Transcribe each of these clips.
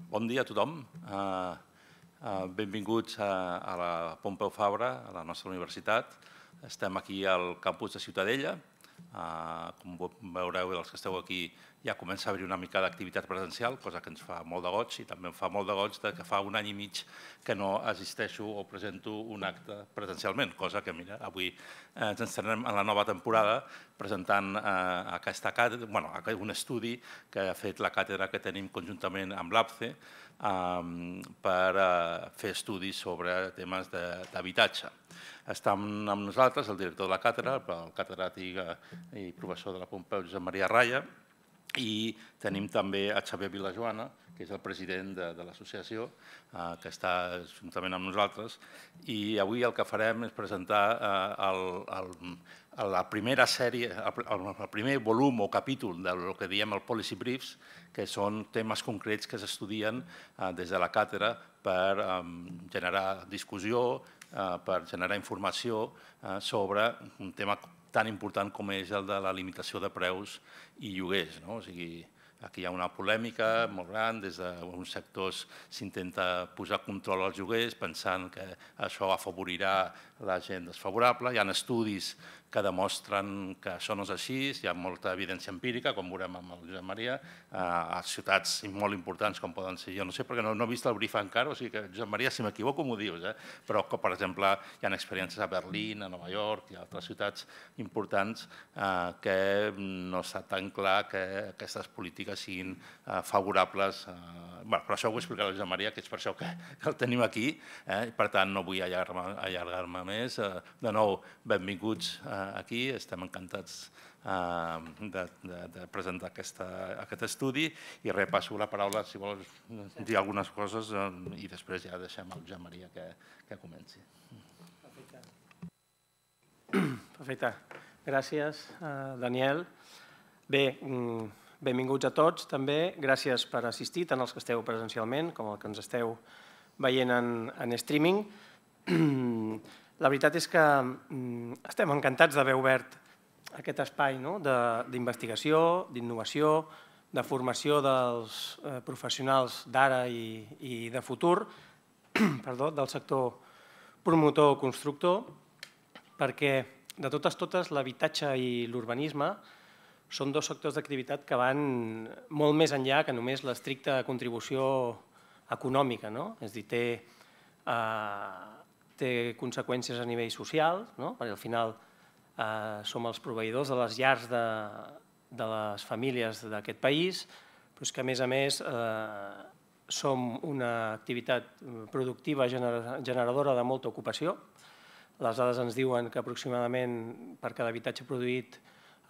Bon dia a tothom. Benvinguts a la Pompeu Fabra, a la nostra universitat. Estem aquí al campus de Ciutadella. Com veureu, els que esteu aquí, ja comença a haver una mica d'activitat presencial, cosa que ens fa molt de goig, i també em fa molt de goig que fa un any i mig que no assisteixo o presento un acte presencialment, cosa que, mira, avui ens estrenem en la nova temporada presentant un estudi que ha fet la càtedra que tenim conjuntament amb l'APCE per fer estudis sobre temes d'habitatge. Està amb nosaltres el director de la càtedra, el catedràtic i professor de la Pompeu, Josep Maria Raya, i tenim també a Xavier Vilajoana, que és el president de l'associació, que està juntament amb nosaltres. I avui el que farem és presentar la primera sèrie, el primer volum o capítol del que diem el Policy Briefs, que són temes concrets que s'estudien des de la càtedra per generar discussió, per generar informació sobre un tema tan important com és el de la limitació de preus i lloguers. O sigui, aquí hi ha una polèmica molt gran, des d'uns sectors s'intenta posar control als lloguers pensant que això afavorirà la gent desfavorable. Hi ha estudis que demostren que això no és així, hi ha molta evidència empírica, com veurem amb el Josep Maria, a ciutats molt importants com poden ser, jo no sé, perquè no he vist el brief encara, o sigui que, Josep Maria, si m'equivoco m'ho dius, però, per exemple, hi ha experiències a Berlín, a Nova York i a altres ciutats importants que no està tan clar que aquestes polítiques siguin favorables. Per això ho explicaré al Josep Maria, que és per això que el tenim aquí, per tant no vull allargar-me més. De nou, benvinguts aquí, estem encantats de presentar aquest estudi i repasso la paraula, si vols dir algunes coses, i després ja deixem al Josep Maria que comenci. Perfecte. Gràcies, Daniel. Bé, benvinguts a tots també. Gràcies per assistir, tant els que esteu presencialment com els que ens esteu veient en streaming. La veritat és que estem encantats d'haver obert aquest espai d'investigació, d'innovació, de formació dels professionals d'ara i de futur, del sector promotor o constructor, perquè de totes l'habitatge i l'urbanisme són dos sectors d'activitat que van molt més enllà que només l'estricta contribució econòmica. És a dir, té conseqüències a nivell social, perquè al final som els proveïdors de les llars de les famílies d'aquest país, però és que a més som una activitat productiva generadora de molta ocupació. Les dades ens diuen que aproximadament per cada habitatge produït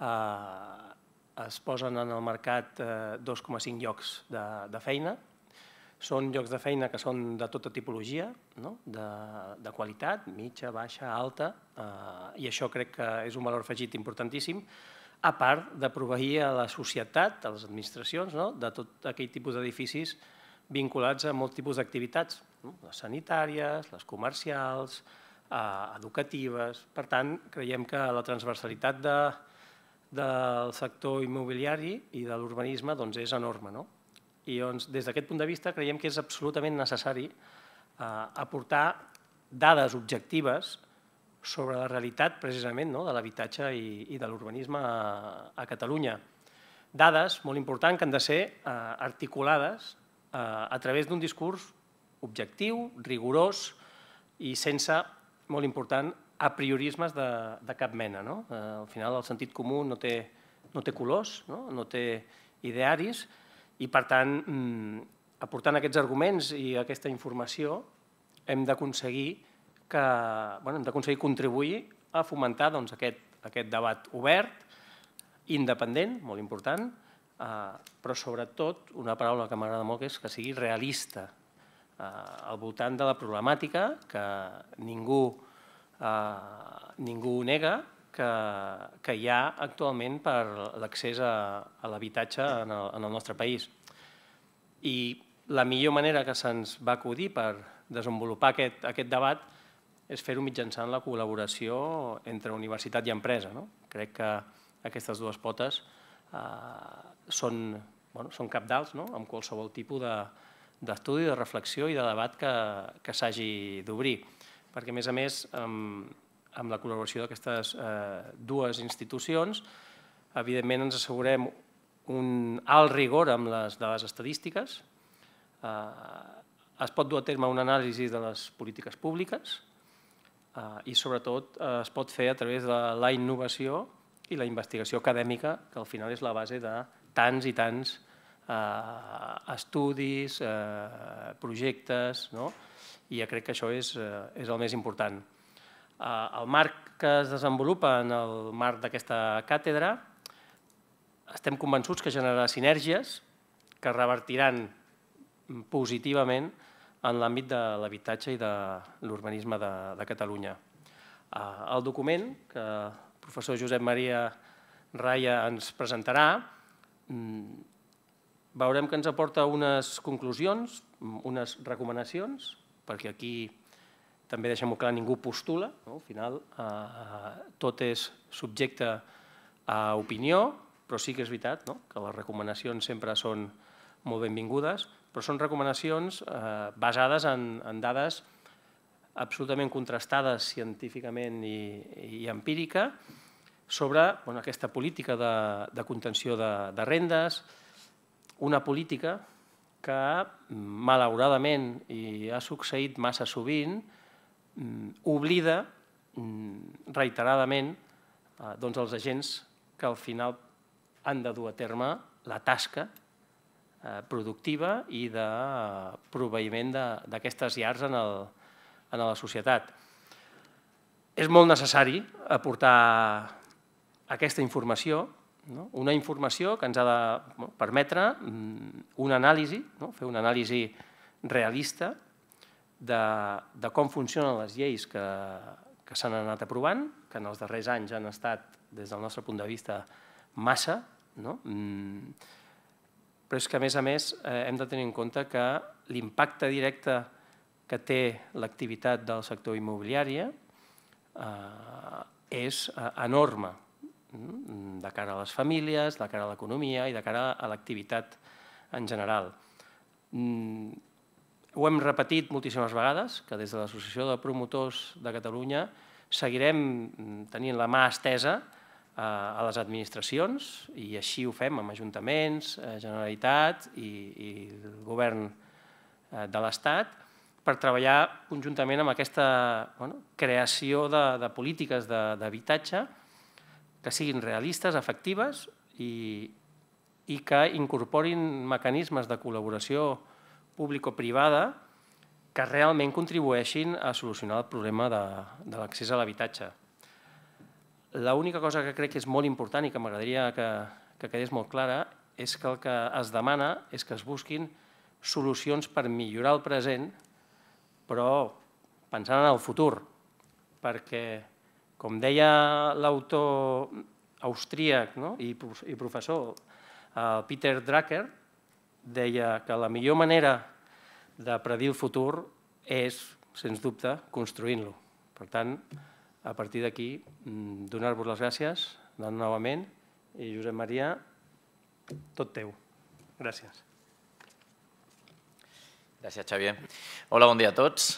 es posen en el mercat 2,5 llocs de feina. Són llocs de feina que són de tota tipologia, de qualitat, mitja, baixa, alta, i això crec que és un valor afegit importantíssim, a part de proveir a la societat, a les administracions, de tot aquell tipus d'edificis vinculats a molts tipus d'activitats, les sanitàries, les comercials, educatives. Per tant, creiem que la transversalitat del sector immobiliari i de l'urbanisme és enorme. I des d'aquest punt de vista creiem que és absolutament necessari aportar dades objectives sobre la realitat precisament de l'habitatge i de l'urbanisme a Catalunya. Dades molt importants que han de ser articulades a través d'un discurs objectiu, rigorós i sense, molt important, apriorismes de cap mena. Al final el sentit comú no té colors, no té idearis, i per tant, aportant aquests arguments i aquesta informació, hem d'aconseguir contribuir a fomentar aquest debat obert, independent, molt important, però sobretot, una paraula que m'agrada molt, que és que sigui realista, al voltant de la problemàtica que ningú nega que hi ha actualment per l'accés a l'habitatge en el nostre país. I la millor manera que se'ns va acudir per desenvolupar aquest debat és fer-ho mitjançant la col·laboració entre universitat i empresa. Crec que aquestes dues potes són cabdals en qualsevol tipus d'estudi, de reflexió i de debat que s'hagi d'obrir. Perquè, a més, amb la col·laboració d'aquestes dues institucions, evidentment ens assegurem un alt rigor amb les dades estadístiques, es pot dur a terme una anàlisi de les polítiques públiques i, sobretot, es pot fer a través de la innovació i la investigació acadèmica, que al final és la base de tants i tants estudis, projectes, i jo crec que això és el més important. El marc que es desenvolupa en el marc d'aquesta càtedra estem convençuts que generarà sinergies que revertiran positivament en l'àmbit de l'habitatge i de l'urbanisme de Catalunya. El document que el professor Josep Maria Raya ens presentarà veurem que ens aporta unes conclusions, unes recomanacions, perquè aquí també deixem-ho clar, ningú postula, al final tot és subjecte a opinió, però sí que és veritat que les recomanacions sempre són molt benvingudes, però són recomanacions basades en dades absolutament contrastades científicament i empírica sobre aquesta política de contenció de rendes, una política que, malauradament, i ha succeït massa sovint, oblida reiteradament els agents que al final han de dur a terme la tasca productiva i de proveïment d'aquestes llars en la societat. És molt necessari aportar aquesta informació, una informació que ens ha de permetre una anàlisi, fer una anàlisi realista de com funcionen les lleis que s'han anat aprovant, que en els darrers anys han estat, des del nostre punt de vista, massa, però és que, a més, hem de tenir en compte que l'impacte directe que té l'activitat del sector immobiliari és enorme de cara a les famílies, de cara a l'economia i de cara a l'activitat en general. Ho hem repetit moltíssimes vegades, que des de l'Associació de Promotors de Catalunya seguirem tenint la mà estesa a les administracions, i així ho fem amb ajuntaments, Generalitat i el govern de l'Estat, per treballar conjuntament amb aquesta creació de polítiques d'habitatge que siguin realistes, efectives i que incorporin mecanismes de col·laboració público-privada que realment contribueixin a solucionar el problema de l'accés a l'habitatge. L'única cosa que crec que és molt important i que m'agradaria que quedés molt clara és que el que es demana és que es busquin solucions per millorar el present, però pensant en el futur, perquè, com deia l'autor austríac i professor Peter Drucker, deia que la millor manera de predir el futur és, sens dubte, construint-lo. Per tant, a partir d'aquí, donar-vos les gràcies novament i, Josep Maria, tot teu. Gràcies. Gràcies, Xavier. Hola, bon dia a tots.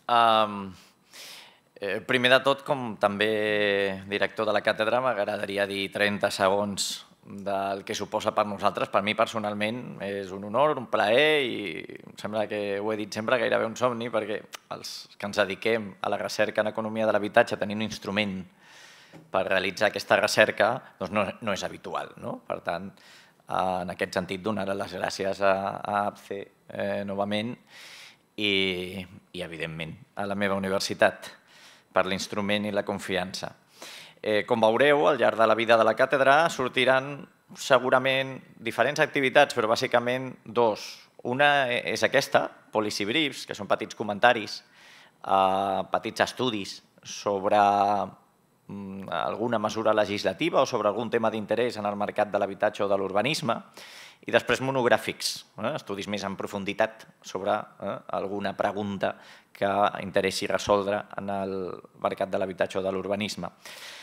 Primer de tot, com també director de la càtedra, m'agradaria dir 30 segons del que suposa per nosaltres. Per mi, personalment, és un honor, un plaer i em sembla que ho he dit sempre, gairebé un somni, perquè els que ens dediquem a la recerca en economia de l'habitatge, tenir un instrument per realitzar aquesta recerca no és habitual. Per tant, en aquest sentit, donar les gràcies a ABCE novament i, evidentment, a la meva universitat per l'instrument i la confiança. Com veureu, al llarg de la vida de la càtedra sortiran segurament diferents activitats, però bàsicament dos. Una és aquesta, Policy Briefs, que són petits comentaris, petits estudis sobre alguna mesura legislativa o sobre algun tema d'interès en el mercat de l'habitatge o de l'urbanisme, i després monogràfics, estudis més en profunditat sobre alguna pregunta que interessi resoldre en el mercat de l'habitatge o de l'urbanisme.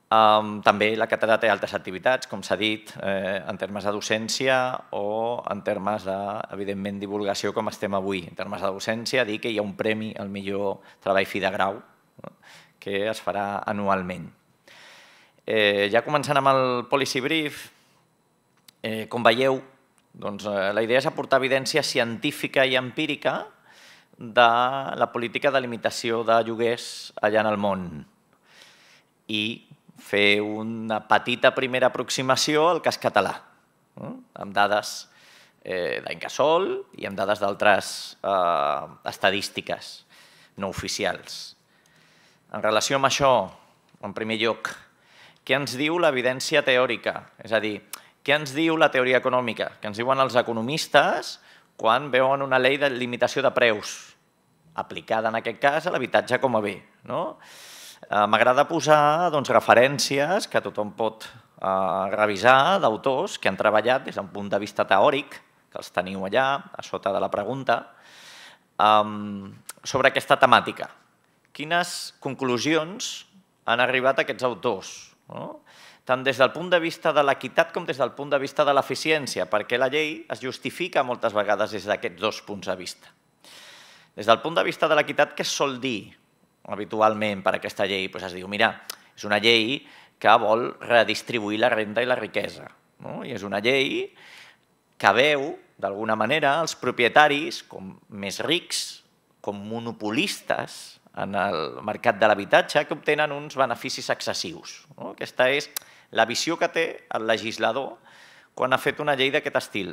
També la càtedra té altres activitats, com s'ha dit, en termes de docència o en termes de, evidentment, divulgació, com estem avui. En termes de docència, dir que hi ha un premi al millor treball fi de grau que es farà anualment. Ja començant amb el Policy Brief, com veieu, la idea és aportar evidència científica i empírica de la política de limitació de lloguers allà en el món i fer una petita primera aproximació al cas català, amb dades d'Incasòl i amb dades d'altres estadístiques no oficials. En relació amb això, en primer lloc, què ens diu l'evidència teòrica? És a dir, què ens diu la teoria econòmica? Què ens diuen els economistes quan veuen una llei de limitació de preus aplicada, en aquest cas, a l'habitatge com a bé? M'agrada posar referències que tothom pot revisar d'autors que han treballat des d'un punt de vista teòric, que els teniu allà, a sota de la pregunta, sobre aquesta temàtica. Quines conclusions han arribat aquests autors? Tant des del punt de vista de l'equitat com des del punt de vista de l'eficiència, perquè la llei es justifica moltes vegades des d'aquests dos punts de vista. Des del punt de vista de l'equitat, què es sol dir habitualment per aquesta llei? Es diu, mira, és una llei que vol redistribuir la renda i la riquesa. I és una llei que veu, d'alguna manera, els propietaris com més rics, com monopolistes en el mercat de l'habitatge, que obtenen uns beneficis excessius. Aquesta és la visió que té el legislador quan ha fet una llei d'aquest estil.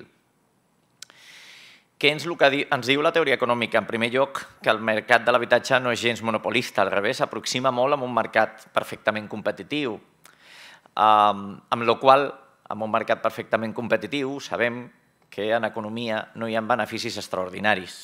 Què ens diu la teoria econòmica? En primer lloc, que el mercat de l'habitatge no és gens monopolista, al revés, s'aproxima molt a un mercat perfectament competitiu, amb la qual cosa, en un mercat perfectament competitiu, sabem que en economia no hi ha beneficis extraordinaris.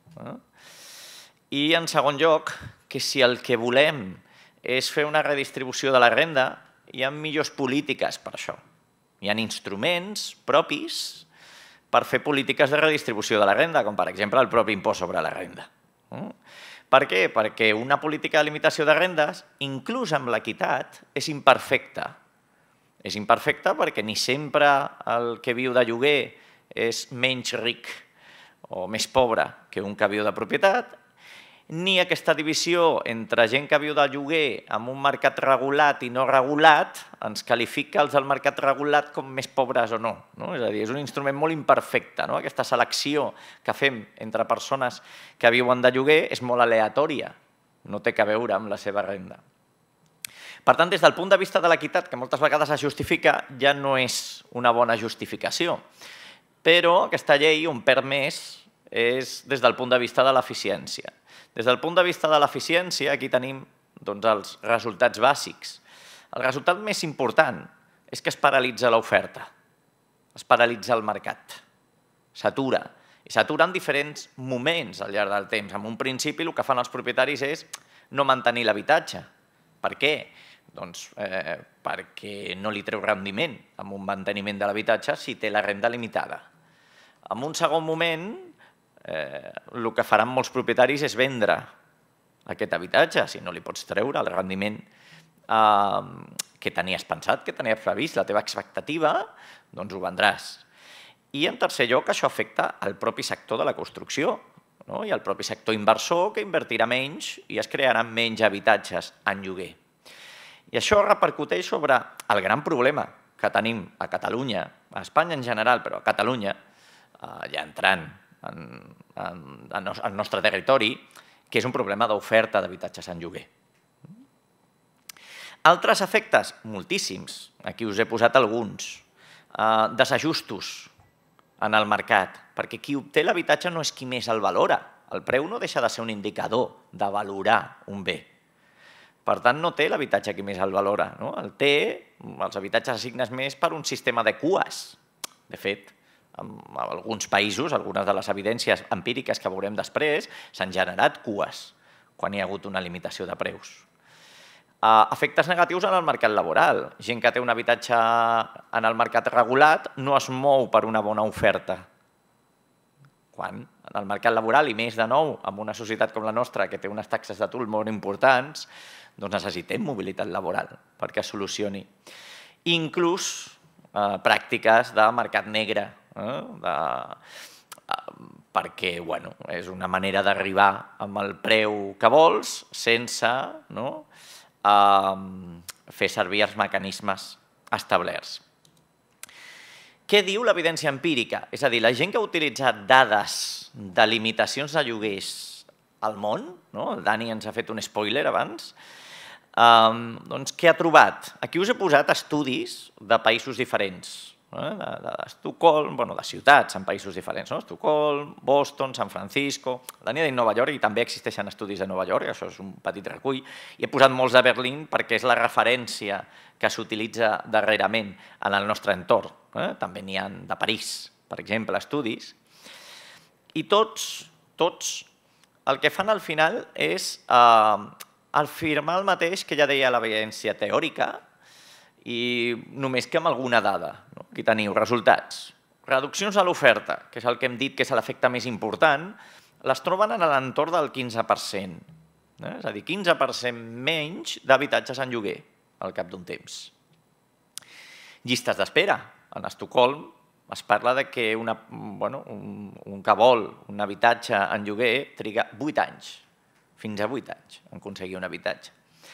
I, en segon lloc, que si el que volem és fer una redistribució de la renda, hi ha millors polítiques per això. Hi ha instruments propis per fer polítiques de redistribució de la renda, com per exemple el propi impost sobre la renda. Per què? Perquè una política de limitació de rendes, inclús amb l'equitat, és imperfecta. És imperfecta perquè ni sempre el que viu de lloguer és menys ric o més pobre que un que viu de propietat, ni aquesta divisió entre gent que viu de lloguer amb un mercat regulat i no regulat ens qualifica els del mercat regulat com més pobres o no. És a dir, és un instrument molt imperfecte. Aquesta selecció que fem entre persones que viuen de lloguer és molt aleatòria, no té a veure amb la seva renda. Per tant, des del punt de vista de l'equitat, que moltes vegades es justifica, ja no és una bona justificació. Però aquesta llei, on perd més, és des del punt de vista de l'eficiència. Des del punt de vista de l'eficiència, aquí tenim els resultats bàsics. El resultat més important és que es paralitza l'oferta, es paralitza el mercat, s'atura. I s'atura en diferents moments al llarg del temps. En un principi, el que fan els propietaris és no mantenir l'habitatge. Per què? Doncs perquè no li treu rendiment amb un manteniment de l'habitatge si té la renda limitada. En un segon moment, el que faran molts propietaris és vendre aquest habitatge, si no li pots treure el rendiment que tenies pensat, que tenies previst, la teva expectativa, doncs ho vendràs. I en tercer lloc, això afecta el propi sector de la construcció i el propi sector inversor, que invertirà menys i es crearan menys habitatges en lloguer. I això repercuteix sobre el gran problema que tenim a Catalunya, a Espanya en general, però a Catalunya, ja entrant al nostre territori, que és un problema d'oferta d'habitatges en lloguer. Altres efectes, moltíssims, aquí us he posat alguns, desajustos en el mercat, perquè qui obté l'habitatge no és qui més el valora. El preu no deixa de ser un indicador de valorar un bé. Per tant, no té l'habitatge qui més el valora. El té, els habitatges assignes més per un sistema de cues. De fet, en alguns països, algunes de les evidències empíriques que veurem després, s'han generat cues quan hi ha hagut una limitació de preus. Efectes negatius en el mercat laboral. Gent que té un habitatge en el mercat regulat no es mou per una bona oferta. Quan en el mercat laboral, i més de nou, en una societat com la nostra, que té unes taxes d'atur molt importants, doncs necessitem mobilitat laboral perquè es solucioni. Inclús pràctiques de mercat negre, perquè és una manera d'arribar amb el preu que vols sense fer servir els mecanismes establerts. Què diu l'evidència empírica? És a dir, la gent que ha utilitzat dades de limitacions de lloguers al món, el Dani ens ha fet un spoiler abans, doncs què ha trobat? Aquí us he posat estudis de països diferents, d'Estocolm, de ciutats en països diferents, Estocolm, Boston, San Francisco, la n'hi ha dit Nova York i també existeixen estudis de Nova York, això és un petit recull, i he posat molts de Berlín perquè és la referència que s'utilitza darrerament en el nostre entorn. També n'hi ha de París, per exemple, estudis, i tots el que fan al final és afirmar el mateix que ja deia l'evidència teòrica, i només que amb alguna dada. Aquí teniu resultats. Reduccions a l'oferta, que és el que hem dit que és l'efecte més important, les troben a l'entorn del 15%. És a dir, 15% menys d'habitatges en lloguer al cap d'un temps. Llistes d'espera. En Estocolm es parla que un que vol un habitatge en lloguer triga 8 anys, fins a 8 anys, en aconseguir un habitatge.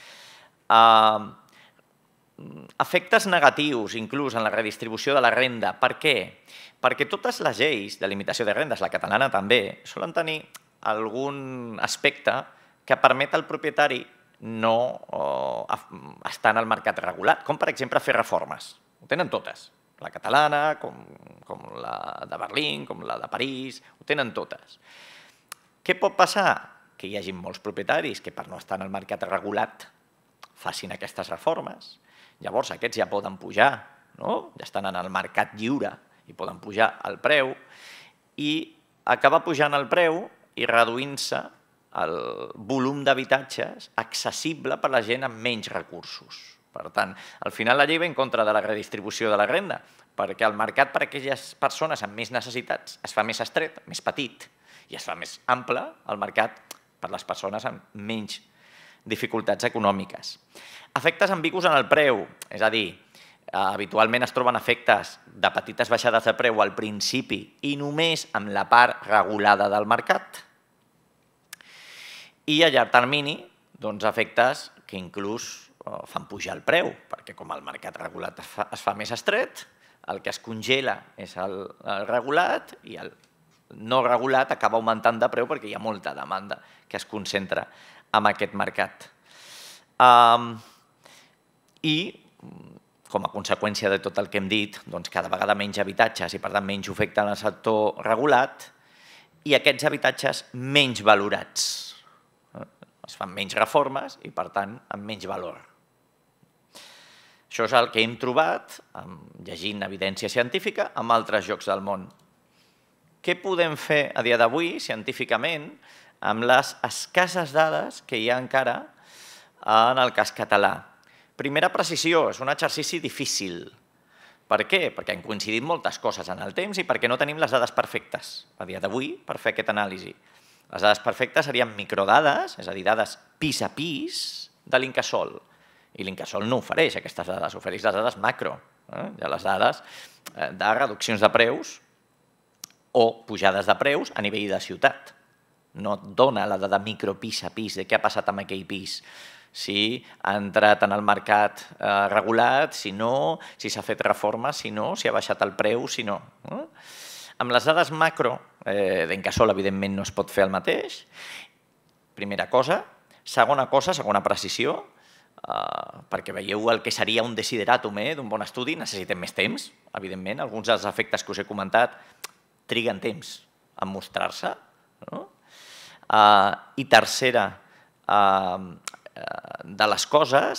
Efectes negatius, inclús en la redistribució de la renda. Per què? Perquè totes les lleis de limitació de rendes, la catalana també, solen tenir algun aspecte que permet al propietari no estar en el mercat regulat, com per exemple fer reformes. Ho tenen totes. La catalana, com la de Berlín, com la de París, ho tenen totes. Què pot passar? Que hi hagi molts propietaris que per no estar en el mercat regulat facin aquestes reformes. Llavors aquests ja poden pujar, ja estan en el mercat lliure i poden pujar el preu i acaba pujant el preu i reduint-se el volum d'habitatges accessible per a la gent amb menys recursos. Per tant, al final la llei va en contra de la redistribució de la renda, perquè el mercat per a aquelles persones amb més necessitats es fa més estret, més petit, i es fa més ample el mercat per a les persones amb menys dificultats econòmiques. Efectes ambigus en el preu, és a dir, habitualment es troben efectes de petites baixades de preu al principi i només amb la part regulada del mercat. I a llarg termini, efectes que inclús fan pujar el preu, perquè com el mercat regulat es fa més estret, el que es congela és el regulat i el no regulat acaba augmentant de preu perquè hi ha molta demanda que es concentra en aquest mercat. I, com a conseqüència de tot el que hem dit, cada vegada menys habitatges i per tant menys oferta en el sector regulat i aquests habitatges menys valorats. Es fan menys reformes i per tant amb menys valor. Això és el que hem trobat, llegint evidència científica, en altres llocs del món. Què podem fer a dia d'avui, científicament, amb les escasses dades que hi ha encara en el cas català? Primera precisió, és un exercici difícil. Per què? Perquè han coincidit moltes coses en el temps i perquè no tenim les dades perfectes a dia d'avui per fer aquesta anàlisi. Les dades perfectes serien microdades, és a dir, dades pis a pis de l'Incasòl. I l'Incasòl no ofereix aquestes dades, ofereix les dades macro. Hi ha les dades de reduccions de preus o pujades de preus a nivell de ciutat. No et dona la dada micro pis a pis de què ha passat amb aquell pis. Si ha entrat en el mercat regulat, si no, si s'ha fet reforma, si no, si ha baixat el preu, si no. Amb les dades macro d'Incasòl, evidentment, no es pot fer el mateix. Primera cosa. Segona cosa, segona precisió, perquè veieu el que seria un desideratum d'un bon estudi, necessitem més temps, evidentment. Alguns dels efectes que us he comentat triguen temps en mostrar-se. I tercera de les coses,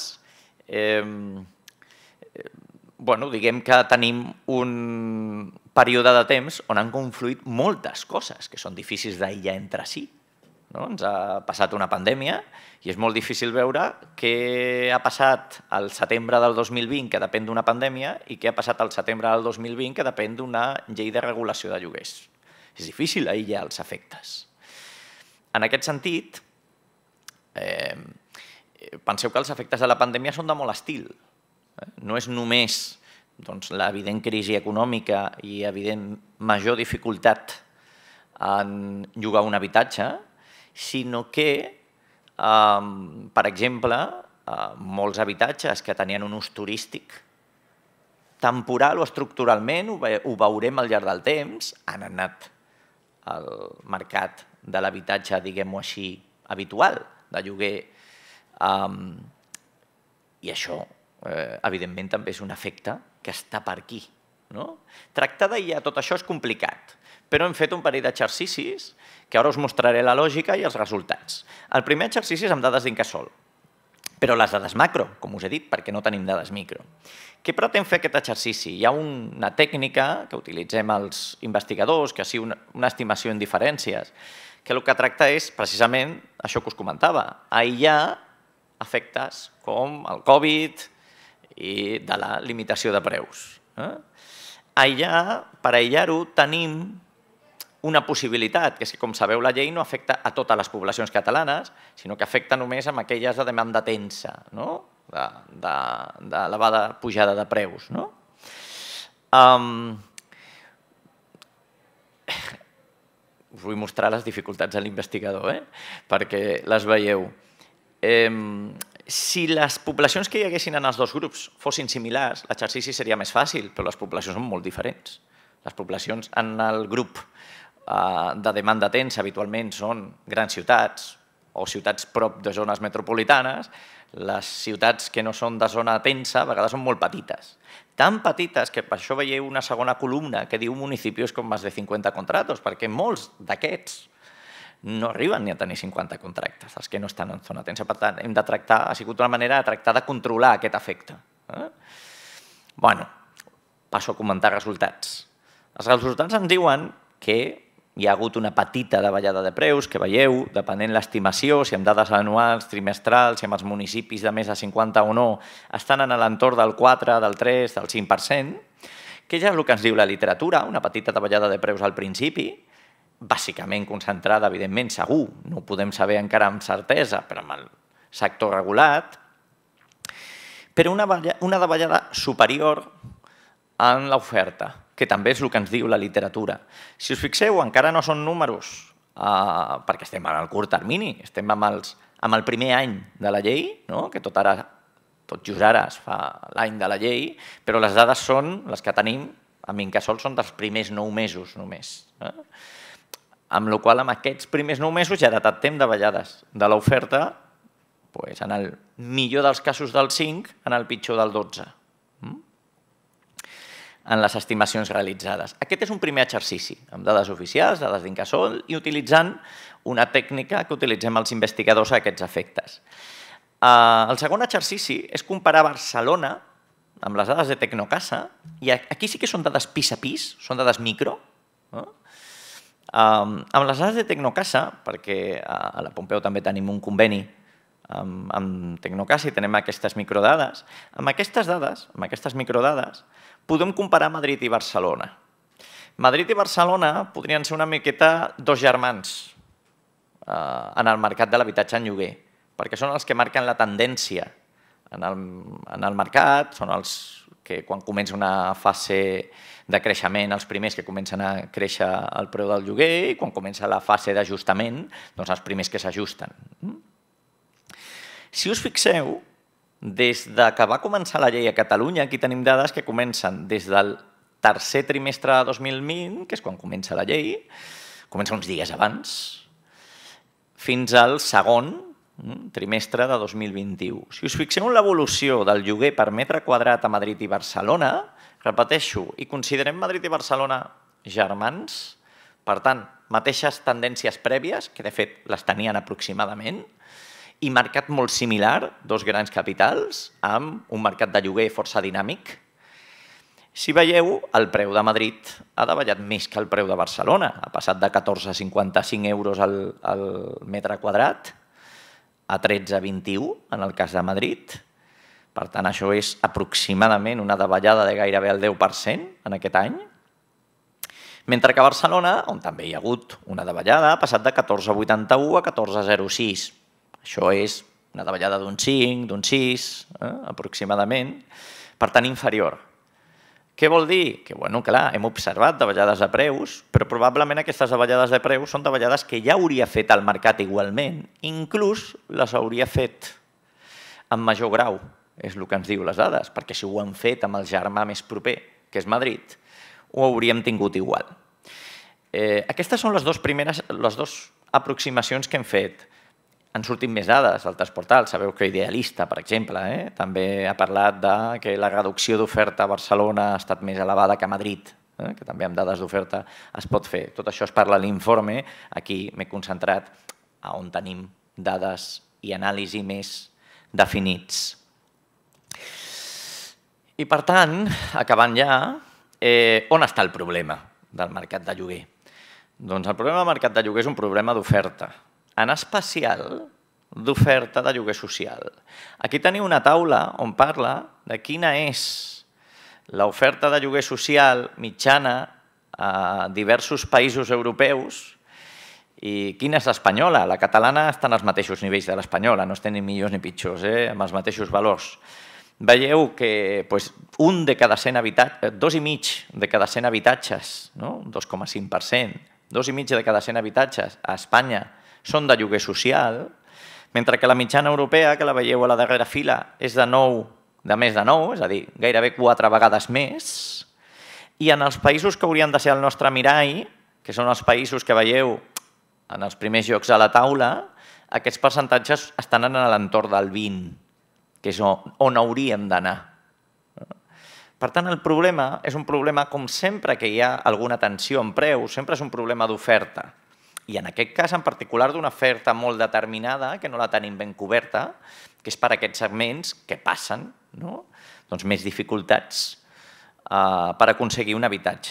diguem que tenim un període de temps on han confluït moltes coses que són difícils d'aïllar entre si. Ens ha passat una pandèmia i és molt difícil veure què ha passat al setembre del 2020, que depèn d'una pandèmia, i què ha passat al setembre del 2020, que depèn d'una llei de regulació de lloguers. És difícil aïllar els efectes. En aquest sentit, penseu que els efectes de la pandèmia són de molt estil. No és només l'evident crisi econòmica i evident major dificultat en llogar un habitatge, sinó que, per exemple, molts habitatges que tenien un ús turístic temporal o estructuralment, ho veurem al llarg del temps, han anat al mercat de l'habitatge, diguem-ho així, habitual, de lloguer. I això, evidentment, també és un efecte que està per aquí. Tractar d'aïllar tot això és complicat, però hem fet un parell d'exercicis que ara us mostraré la lògica i els resultats. El primer exercici és amb dades d'Incasòl, però les dades macro, com us he dit, perquè no tenim dades micro. Què pretén fer aquest exercici? Hi ha una tècnica que utilitzem els investigadors, que és una estimació en diferències, que el que tracta és precisament això que us comentava, aïllar efectes com el Covid i de la limitació de preus. Per aïllar-ho tenim una possibilitat, que és que, com sabeu, la llei no afecta a totes les poblacions catalanes, sinó que afecta només a aquelles de demanda tensa, d'elevada pujada de preus. Us vull mostrar les dificultats de l'investigador, perquè les veieu. Si les poblacions que hi haguessin en els dos grups fossin similars, l'exercici seria més fàcil, però les poblacions són molt diferents. Les poblacions en el grup de demanda tensa habitualment són grans ciutats o ciutats prop de zones metropolitanes. Les ciutats que no són de zona tensa a vegades són molt petites. Tan petites que per això veieu una segona columna que diu municipis con más de 50 contratos, perquè molts d'aquests no arriben ni a tenir 50 contractes, els que no estan en zona tensa. Per tant, ha sigut una manera de tractar de controlar aquest efecte. Passo a comentar resultats. Els resultats ens diuen que hi ha hagut una petita davallada de preus, que veieu, depenent l'estimació, si amb dades anuals, trimestrals, si amb els municipis de més de 50 o no, estan en l'entorn del 4, del 3, del 5%, que ja és el que ens diu la literatura, una petita davallada de preus al principi, bàsicament concentrada, evidentment, segur, no ho podem saber encara amb certesa, però amb el sector regulat, però una davallada superior en l'oferta, que també és el que ens diu la literatura. Si us fixeu, encara no són números, perquè estem en el curt termini, estem amb el primer any de la llei, que tot just ara es fa l'any de la llei, però les dades són, les que tenim, amb Incasòl, són dels primers 9 mesos només. Amb la qual cosa, amb aquests primers 9 mesos ja detectem davallades de l'oferta, en el millor dels casos del 5, en el pitjor del 12, en les estimacions realitzades. Aquest és un primer exercici, amb dades oficials, dades d'Incasòl, i utilitzant una tècnica que utilitzem els investigadors a aquests efectes. El segon exercici és comparar Barcelona amb les dades de Tecnocasa, i aquí sí que són dades pis a pis, són dades micro. Amb les dades de Tecnocasa, perquè a la Pompeu també tenim un conveni amb Tecnocasa i tenim aquestes microdades, amb aquestes dades, amb aquestes microdades, podem comparar Madrid i Barcelona. Madrid i Barcelona podrien ser una miqueta dos germans en el mercat de l'habitatge en lloguer, perquè són els que marquen la tendència en el mercat, són els que quan comença una fase de creixement, els primers que comencen a créixer el preu del lloguer, i quan comença la fase d'ajustament, doncs els primers que s'ajusten. Si us fixeu, des que va començar la llei a Catalunya, aquí tenim dades que comencen des del tercer trimestre de 2020, que és quan comença la llei, comença uns dies abans, fins al segon trimestre de 2021. Si us fixeu en l'evolució del lloguer per metre quadrat a Madrid i Barcelona, repeteixo, i considerem Madrid i Barcelona germans, per tant, mateixes tendències prèvies, que de fet les tenien aproximadament, i mercat molt similar, dos grans capitals, amb un mercat de lloguer força dinàmic. Si veieu, el preu de Madrid ha davallat més que el preu de Barcelona. Ha passat de 14,55 euros al metre quadrat a 13,21 en el cas de Madrid. Per tant, això és aproximadament una davallada de gairebé el 10% en aquest any. Mentre que a Barcelona, on també hi ha hagut una davallada, ha passat de 14,81 a 14,06. Això és una davallada d'un 5, d'un 6, aproximadament, per tant inferior. Què vol dir? Que, bueno, clar, hem observat davallades de preus, però probablement aquestes davallades de preus són davallades que ja hauria fet el mercat igualment, inclús les hauria fet en major grau, és el que ens diu les dades, perquè si ho han fet amb el germà més proper, que és Madrid, ho hauríem tingut igual. Aquestes són les dues aproximacions que hem fet. Han sortit més dades d'altres portals. Sabeu que Idealista, per exemple, també ha parlat que la reducció d'oferta a Barcelona ha estat més elevada que a Madrid, que també amb dades d'oferta es pot fer. Tot això es parla a l'informe. Aquí m'he concentrat on tenim dades i anàlisi més definits. I per tant, acabant ja, on està el problema del mercat de lloguer? Doncs el problema del mercat de lloguer és un problema d'oferta, en especial d'oferta de lloguer social. Aquí teniu una taula on parla de quina és l'oferta de lloguer social mitjana a diversos països europeus i quina és l'espanyola. La catalana està en els mateixos nivells de l'espanyola, no estem ni millors ni pitjors, amb els mateixos valors. Veieu que 2,5 de cada 100 habitatges, 2,5%, 2,5 de cada 100 habitatges a Espanya són de lloguer social, mentre que la mitjana europea, que la veieu a la darrera fila, és de més de 9, és a dir, gairebé 4 vegades més, i en els països que haurien de ser el nostre mirall, que són els països que veieu en els primers llocs a la taula, aquests percentatges estan en l'entorn del 20, que és on hauríem d'anar. Per tant, el problema és un problema, com sempre que hi ha alguna tensió en preus, sempre és un problema d'oferta. I en aquest cas, en particular, d'una oferta molt determinada, que no la tenim ben coberta, que és per aquests segments que passen més dificultats per aconseguir un habitatge.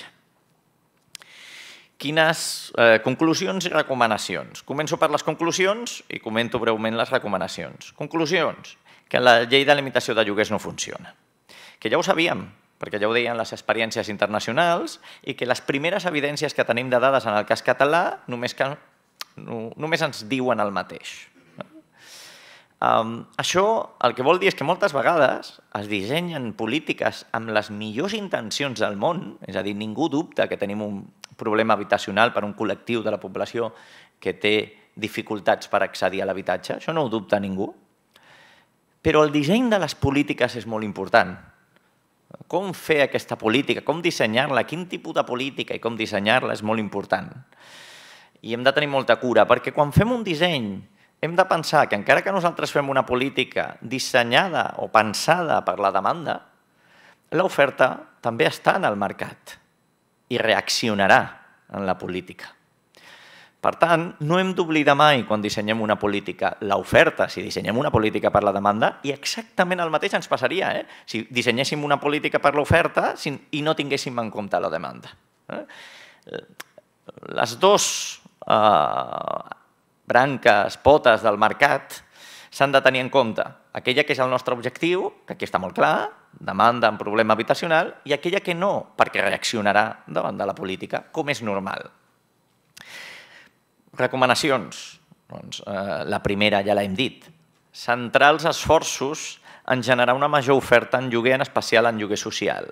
Quines conclusions i recomanacions? Començo per les conclusions i comento breument les recomanacions. Conclusions: que la llei de limitació de lloguers no funciona. Que ja ho sabíem, perquè ja ho deien les experiències internacionals, i que les primeres evidències que tenim de dades en el cas català només ens diuen el mateix. Això el que vol dir és que moltes vegades es dissenyen polítiques amb les millors intencions del món, és a dir, ningú dubta que tenim un problema habitacional per un col·lectiu de la població que té dificultats per accedir a l'habitatge, això no ho dubta ningú, però el disseny de les polítiques és molt important. Com fer aquesta política, com dissenyar-la, quin tipus de política i com dissenyar-la és molt important. I hem de tenir molta cura, perquè quan fem un disseny hem de pensar que encara que nosaltres fem una política dissenyada o pensada per la demanda, l'oferta també està en el mercat i reaccionarà en la política. Per tant, no hem d'oblidar mai, quan dissenyem una política, l'oferta, si dissenyem una política per la demanda, i exactament el mateix ens passaria, si dissenyéssim una política per l'oferta i no tinguéssim en compte la demanda. Les dues branques, potes del mercat, s'han de tenir en compte. Aquella que és el nostre objectiu, que aquí està molt clar, demanda en problema habitacional, i aquella que no, perquè reaccionarà davant de la política, com és normal. Recomanacions. La primera ja l'hem dit. Centrar els esforços en generar una major oferta en lloguer, en especial en lloguer social.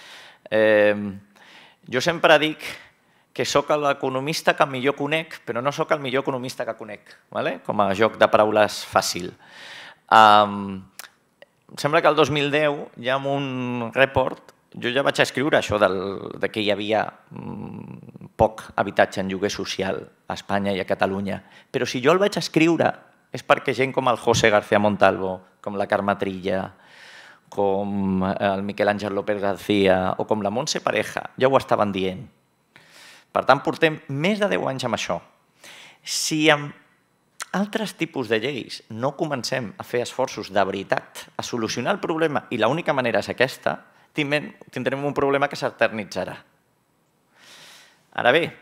Jo sempre dic que sóc l'economista que millor conec, però no sóc el millor economista que conec, com a joc de paraules fàcil. Em sembla que el 2010, ja en un report, jo ja vaig escriure això que hi havia poc habitatge en lloguer social a Espanya i a Catalunya. Però si jo el vaig escriure és perquè gent com el José García Montalvo, com la Carme Trilla, com el Miquel Àngel López García o com la Montse Pareja ja ho estaven dient. Per tant, portem més de 10 anys amb això. Si amb altres tipus de lleis no comencem a fer esforços de veritat a solucionar el problema, i l'única manera és aquesta, tindrem un problema que s'eternitzarà. Ara bé,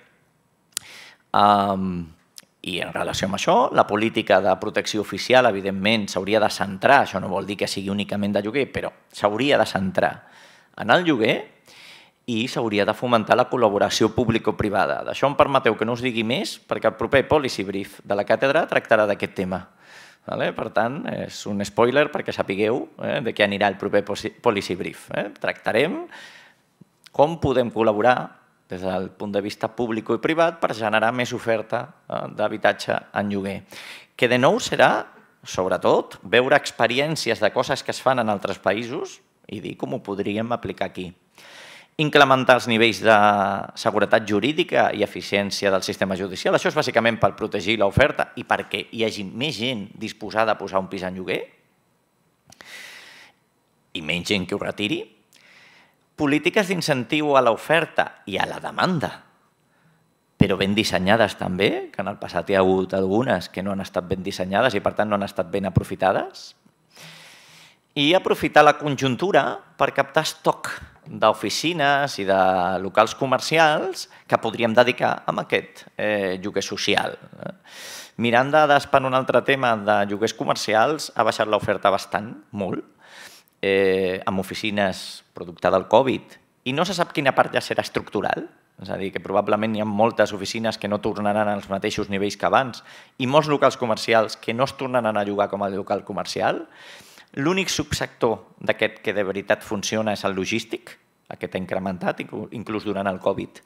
i en relació amb això, la política de protecció oficial, evidentment, s'hauria de centrar, això no vol dir que sigui únicament de lloguer, però s'hauria de centrar en el lloguer i s'hauria de fomentar la col·laboració público-privada. D'això em permeteu que no us digui més, perquè el proper Policy Brief de la càtedra tractarà d'aquest tema. Per tant, és un spoiler perquè sapigueu de què anirà el proper Policy Brief. Tractarem com podem col·laborar des del punt de vista públic i privat per generar més oferta d'habitatge en lloguer. Que de nou serà, sobretot, veure experiències de coses que es fan en altres països i dir com ho podríem aplicar aquí. Incrementar els nivells de seguretat jurídica i eficiència del sistema judicial. Això és bàsicament per protegir l'oferta i perquè hi hagi més gent disposada a posar un pis en lloguer i menys gent que ho retiri. Polítiques d'incentiu a l'oferta i a la demanda, però ben dissenyades també, que en el passat hi ha hagut algunes que no han estat ben dissenyades i per tant no han estat ben aprofitades. I aprofitar la conjuntura per captar estoc d'oficines i de locals comercials que podríem dedicar a aquest lloguer social. Mirant dades per un altre tema de lloguers comercials, ha baixat l'oferta bastant, molt, amb oficines producte del Covid, i no se sap quina part ja serà estructural, és a dir, que probablement hi ha moltes oficines que no tornaran als mateixos nivells que abans i molts locals comercials que no es tornaran a llogar com a local comercial. L'únic subsector d'aquest que de veritat funciona és el logístic, aquest ha incrementat, inclús durant el Covid,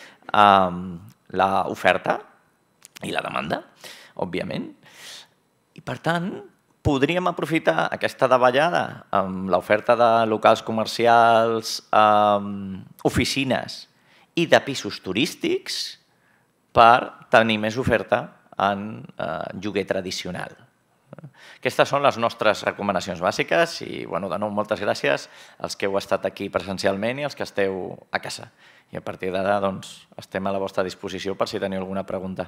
l'oferta i la demanda, òbviament. I per tant, podríem aprofitar aquesta davallada amb l'oferta de locals comercials, oficines i de pisos turístics per tenir més oferta en lloguer tradicional. Aquestes són les nostres recomanacions bàsiques i, de nou, moltes gràcies als que heu estat aquí presencialment i als que esteu a casa. I a partir d'ara, doncs, estem a la vostra disposició per si teniu alguna pregunta.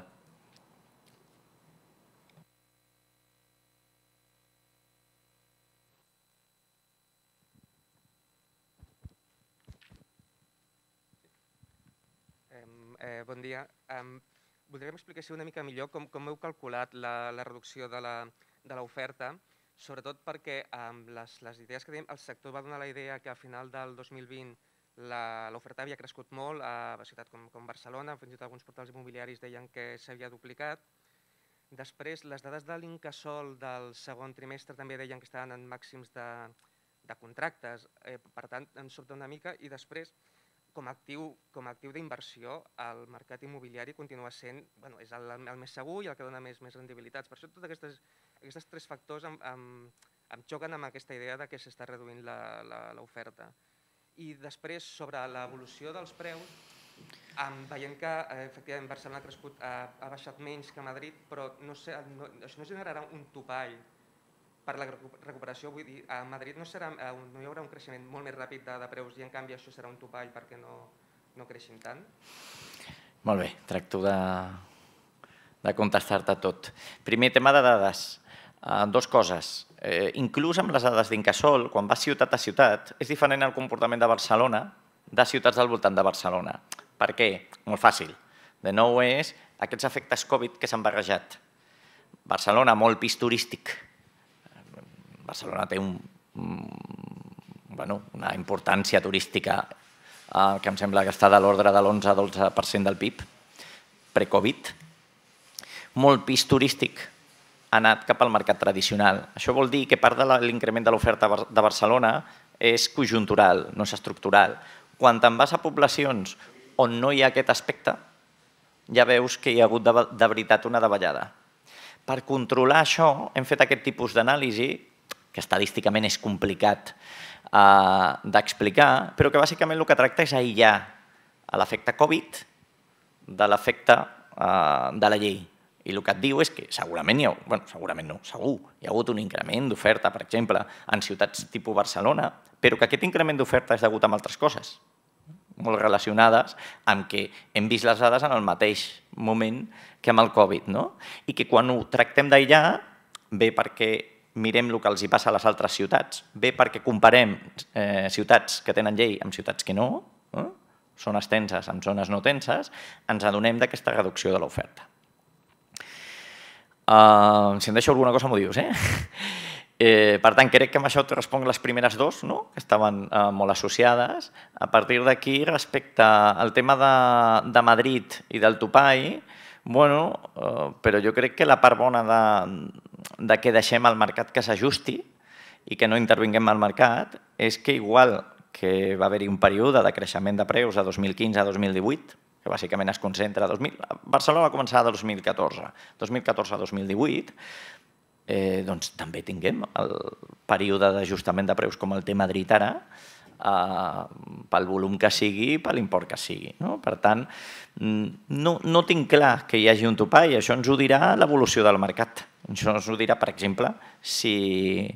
Bon dia. Voldríem explicar una mica millor com heu calculat la reducció de l'oferta, sobretot perquè amb les idees que tenim, el sector va donar la idea que a final del 2020 l'oferta havia crescut molt a ciutats com Barcelona, fins i tot alguns portals immobiliaris deien que s'havia duplicat. Després, les dades de l'Incasòl del segon trimestre també deien que estaven en màxims de contractes, per tant, ens sobta una mica. I després, com a actiu d'inversió, el mercat immobiliari continua sent és el més segur i el que dona més rendibilitats. Per això tots aquests tres factors em xoquen amb aquesta idea que s'està reduint l'oferta. I després, sobre l'evolució dels preus, veiem que efectivament Barcelona ha baixat menys que Madrid, però això no generarà un topall per la recuperació. Vull dir, a Madrid no hi haurà un creixement molt més ràpid de preus i en canvi això serà un topall perquè no creixin tant? Molt bé, tracto de contestar-te tot. Primer, tema de dades. Dues coses. Inclús amb les dades d'Incasòl, quan vas ciutat a ciutat, és diferent el comportament de Barcelona de ciutats al voltant de Barcelona. Per què? Molt fàcil. De nou és aquests efectes Covid que s'han barrejat. Barcelona, molt pis turístic. Barcelona té una importància turística que em sembla que està de l'ordre de l'11-12% del PIB, pre-Covid. Molt pis turístic ha anat cap al mercat tradicional. Això vol dir que part de l'increment de l'oferta de Barcelona és conjuntural, no és estructural. Quan te'n vas a poblacions on no hi ha aquest aspecte, ja veus que hi ha hagut de veritat una davallada. Per controlar això hem fet aquest tipus d'anàlisi, que estadísticament és complicat d'explicar, però que bàsicament el que tracta és aïllar l'efecte Covid de l'efecte de la llei. I el que et diu és que segurament hi ha hagut un increment d'oferta, per exemple, en ciutats tipus Barcelona, però que aquest increment d'oferta és degut a altres coses, molt relacionades amb que hem vist les dades en el mateix moment que amb el Covid, i que quan ho tractem d'aïllar, bé perquè mirem el que els hi passa a les altres ciutats, bé perquè comparem ciutats que tenen llei amb ciutats que no, zones tenses amb zones no tenses, ens adonem d'aquesta reducció de l'oferta. Si em deixo alguna cosa m'ho dius, Per tant, crec que amb això et responc les primeres dues, que estaven molt associades. A partir d'aquí, respecte al tema de Madrid i del topall, Bueno, però jo crec que la part bona de que deixem el mercat que s'ajusti i que no intervinguem al mercat és que igual que va haver-hi un període de creixement de preus de 2015 a 2018, que bàsicament es concentra a Barcelona va començar a 2014. 2014 a 2018, doncs també tinguem el període d'ajustament de preus com el té Madrid ara, pel volum que sigui i per l'import que sigui. Per tant, no tinc clar que hi hagi un topall, i això ens ho dirà l'evolució del mercat. Això ens ho dirà, per exemple, si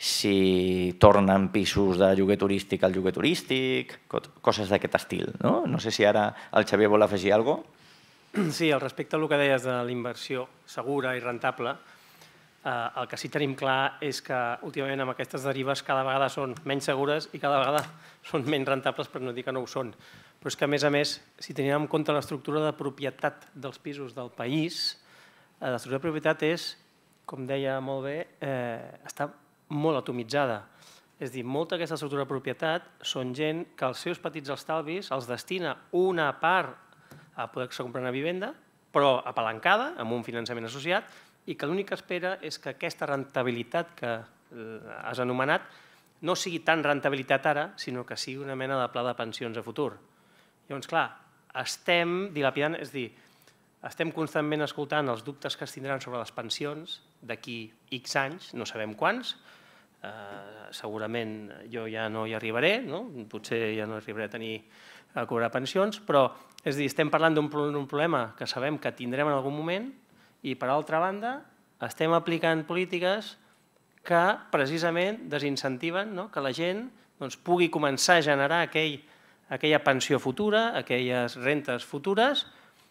tornen pisos de lloguer turístic al lloguer turístic, coses d'aquest estil. No sé si ara el Xavier vol afegir alguna cosa. Sí, al respecte al que deies de la inversió segura i rentable, el que sí tenim clar és que últimament amb aquestes derives cada vegada són menys segures i cada vegada són menys rentables, per no dir que no ho són. Però és que, a més, si tenim en compte l'estructura de propietat dels pisos del país, l'estructura de propietat és, com deia molt bé, està molt atomitzada. És a dir, molta d'aquesta estructura de propietat són gent que els seus petits estalvis els destina una part a poder-se comprar una vivenda, però apalancada, amb un finançament associat, i que l'únic que espera és que aquesta rentabilitat que has anomenat no sigui tan rentabilitat ara, sinó que sigui una mena de pla de pensions a futur. Llavors, clar, estem dilapidant, és a dir, estem constantment escoltant els dubtes que es tindran sobre les pensions d'aquí X anys, no sabem quants, segurament jo ja no hi arribaré, potser ja no arribaré a cobrar pensions, però és a dir, estem parlant d'un problema que sabem que tindrem en algun moment i, per altra banda, estem aplicant polítiques que precisament desincentiven que la gent pugui començar a generar aquella pensió futura, aquelles rentes futures,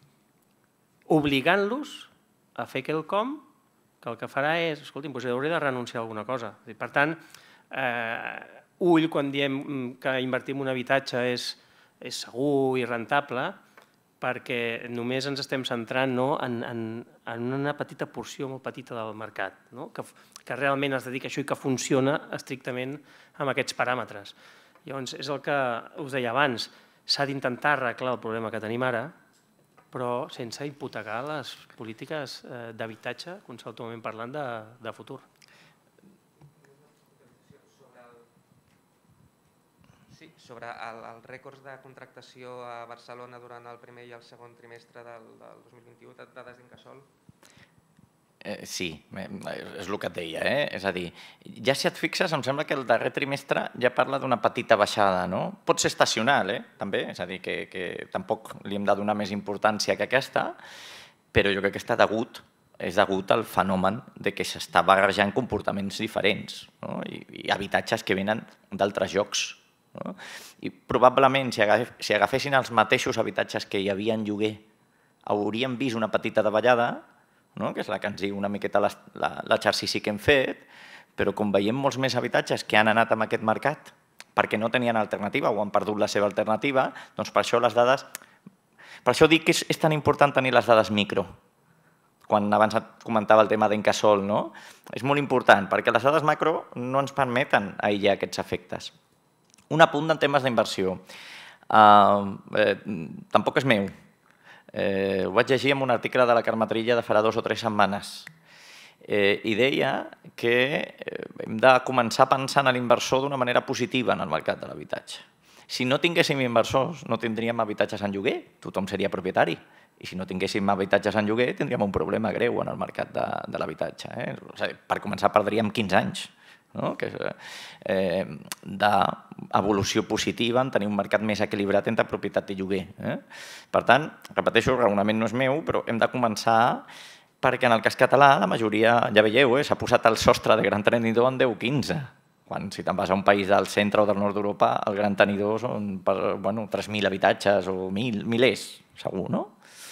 obligant-los a fer quelcom que el que farà és, escolti'm, hauré de renunciar a alguna cosa. Per tant, ull quan diem que invertir en un habitatge és segur i rentable, perquè només ens estem centrant en una petita porció molt petita del mercat, que realment es dedica a això i que funciona estrictament amb aquests paràmetres. Llavors, és el que us deia abans, s'ha d'intentar arreglar el problema que tenim ara, però sense hipotecar les polítiques d'habitatge, conceptualment parlant, de futur. Sí, sobre els rècords de contractació a Barcelona durant el primer i el segon trimestre del 2021, dades d'Incasòl. Sí, és el que et deia. És a dir, ja si et fixes, em sembla que el darrer trimestre ja parla d'una petita baixada. Pot ser estacional, també, és a dir, que tampoc li hem de donar més importància que aquesta, però jo crec que és degut al fenomen de que s'està barrejant comportaments diferents i habitatges que venen d'altres llocs. I probablement, si agafessin els mateixos habitatges que hi havia en lloguer, hauríem vist una petita davallada, que és la que ens diu una miqueta l'exercici que hem fet, però com veiem molts més habitatges que han anat en aquest mercat perquè no tenien alternativa o han perdut la seva alternativa, doncs per això les dades... Per això dic que és tan important tenir les dades micro. Quan abans comentava el tema d'Incasòl, és molt important perquè les dades macro no ens permeten aïllar aquests efectes. Un apunt en temes d'inversió. Tampoc és meu. Ho vaig llegir en un article de la Carme Trilla de farà 2 o 3 setmanes i deia que hem de començar a pensar en l'inversor d'una manera positiva en el mercat de l'habitatge. Si no tinguéssim inversors, no tindríem habitatges en lloguer, tothom seria propietari. I si no tinguéssim habitatges en lloguer, tindríem un problema greu en el mercat de l'habitatge. Per començar, perdríem 15 anys d'evolució positiva en tenir un mercat més equilibrat entre propietat i lloguer. Per tant, repeteixo, el raonament no és meu, però hem de començar perquè en el cas català la majoria, ja veieu, s'ha posat el sostre de gran tenidor en 10-15. Quan si te'n vas a un país del centre o del nord d'Europa, el gran tenidor són 3.000 habitatges o milers, segur, no?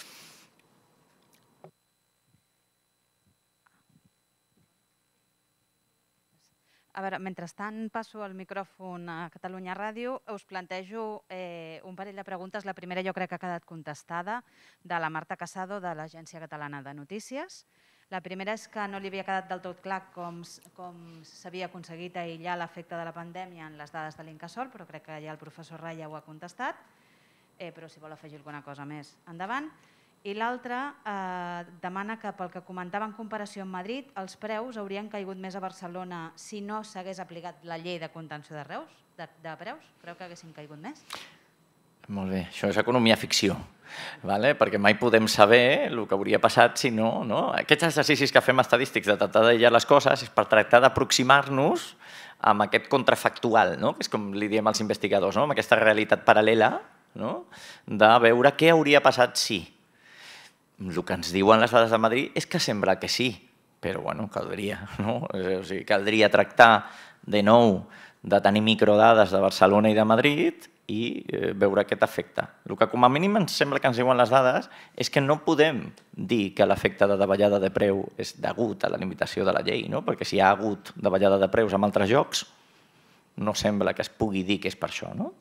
A veure, mentrestant passo el micròfon a Catalunya Ràdio, us plantejo un parell de preguntes. La primera jo crec que ha quedat contestada, de la Marta Casado, de l'Agència Catalana de Notícies. La primera és que no li havia quedat del tot clar com s'havia aconseguit aïllar l'efecte de la pandèmia en les dades de l'Incasòl, però crec que ja el professor Raya ho ha contestat, però si vol afegir alguna cosa més, endavant. I l'altre demana que, pel que comentava en comparació amb Madrid, els preus haurien caigut més a Barcelona si no s'hagués aplicat la llei de contenció de preus. Creu que haguessin caigut més? Molt bé, això és economia ficció, perquè mai podem saber el que hauria passat si no. Aquests exercicis que fem estadístics de tractar d'aïllar les coses és per tractar d'aproximar-nos amb aquest contrafactual, que és com li diem als investigadors, amb aquesta realitat paral·lela, de veure què hauria passat si. El que ens diuen les dades de Madrid és que sembla que sí, però caldria tractar de nou de tenir microdades de Barcelona i de Madrid i veure aquest efecte. El que com a mínim ens sembla que ens diuen les dades és que no podem dir que l'efecte de davallada de preu és degut a la limitació de la llei, perquè si hi ha hagut davallada de preus en altres llocs, no sembla que es pugui dir que és per això, no?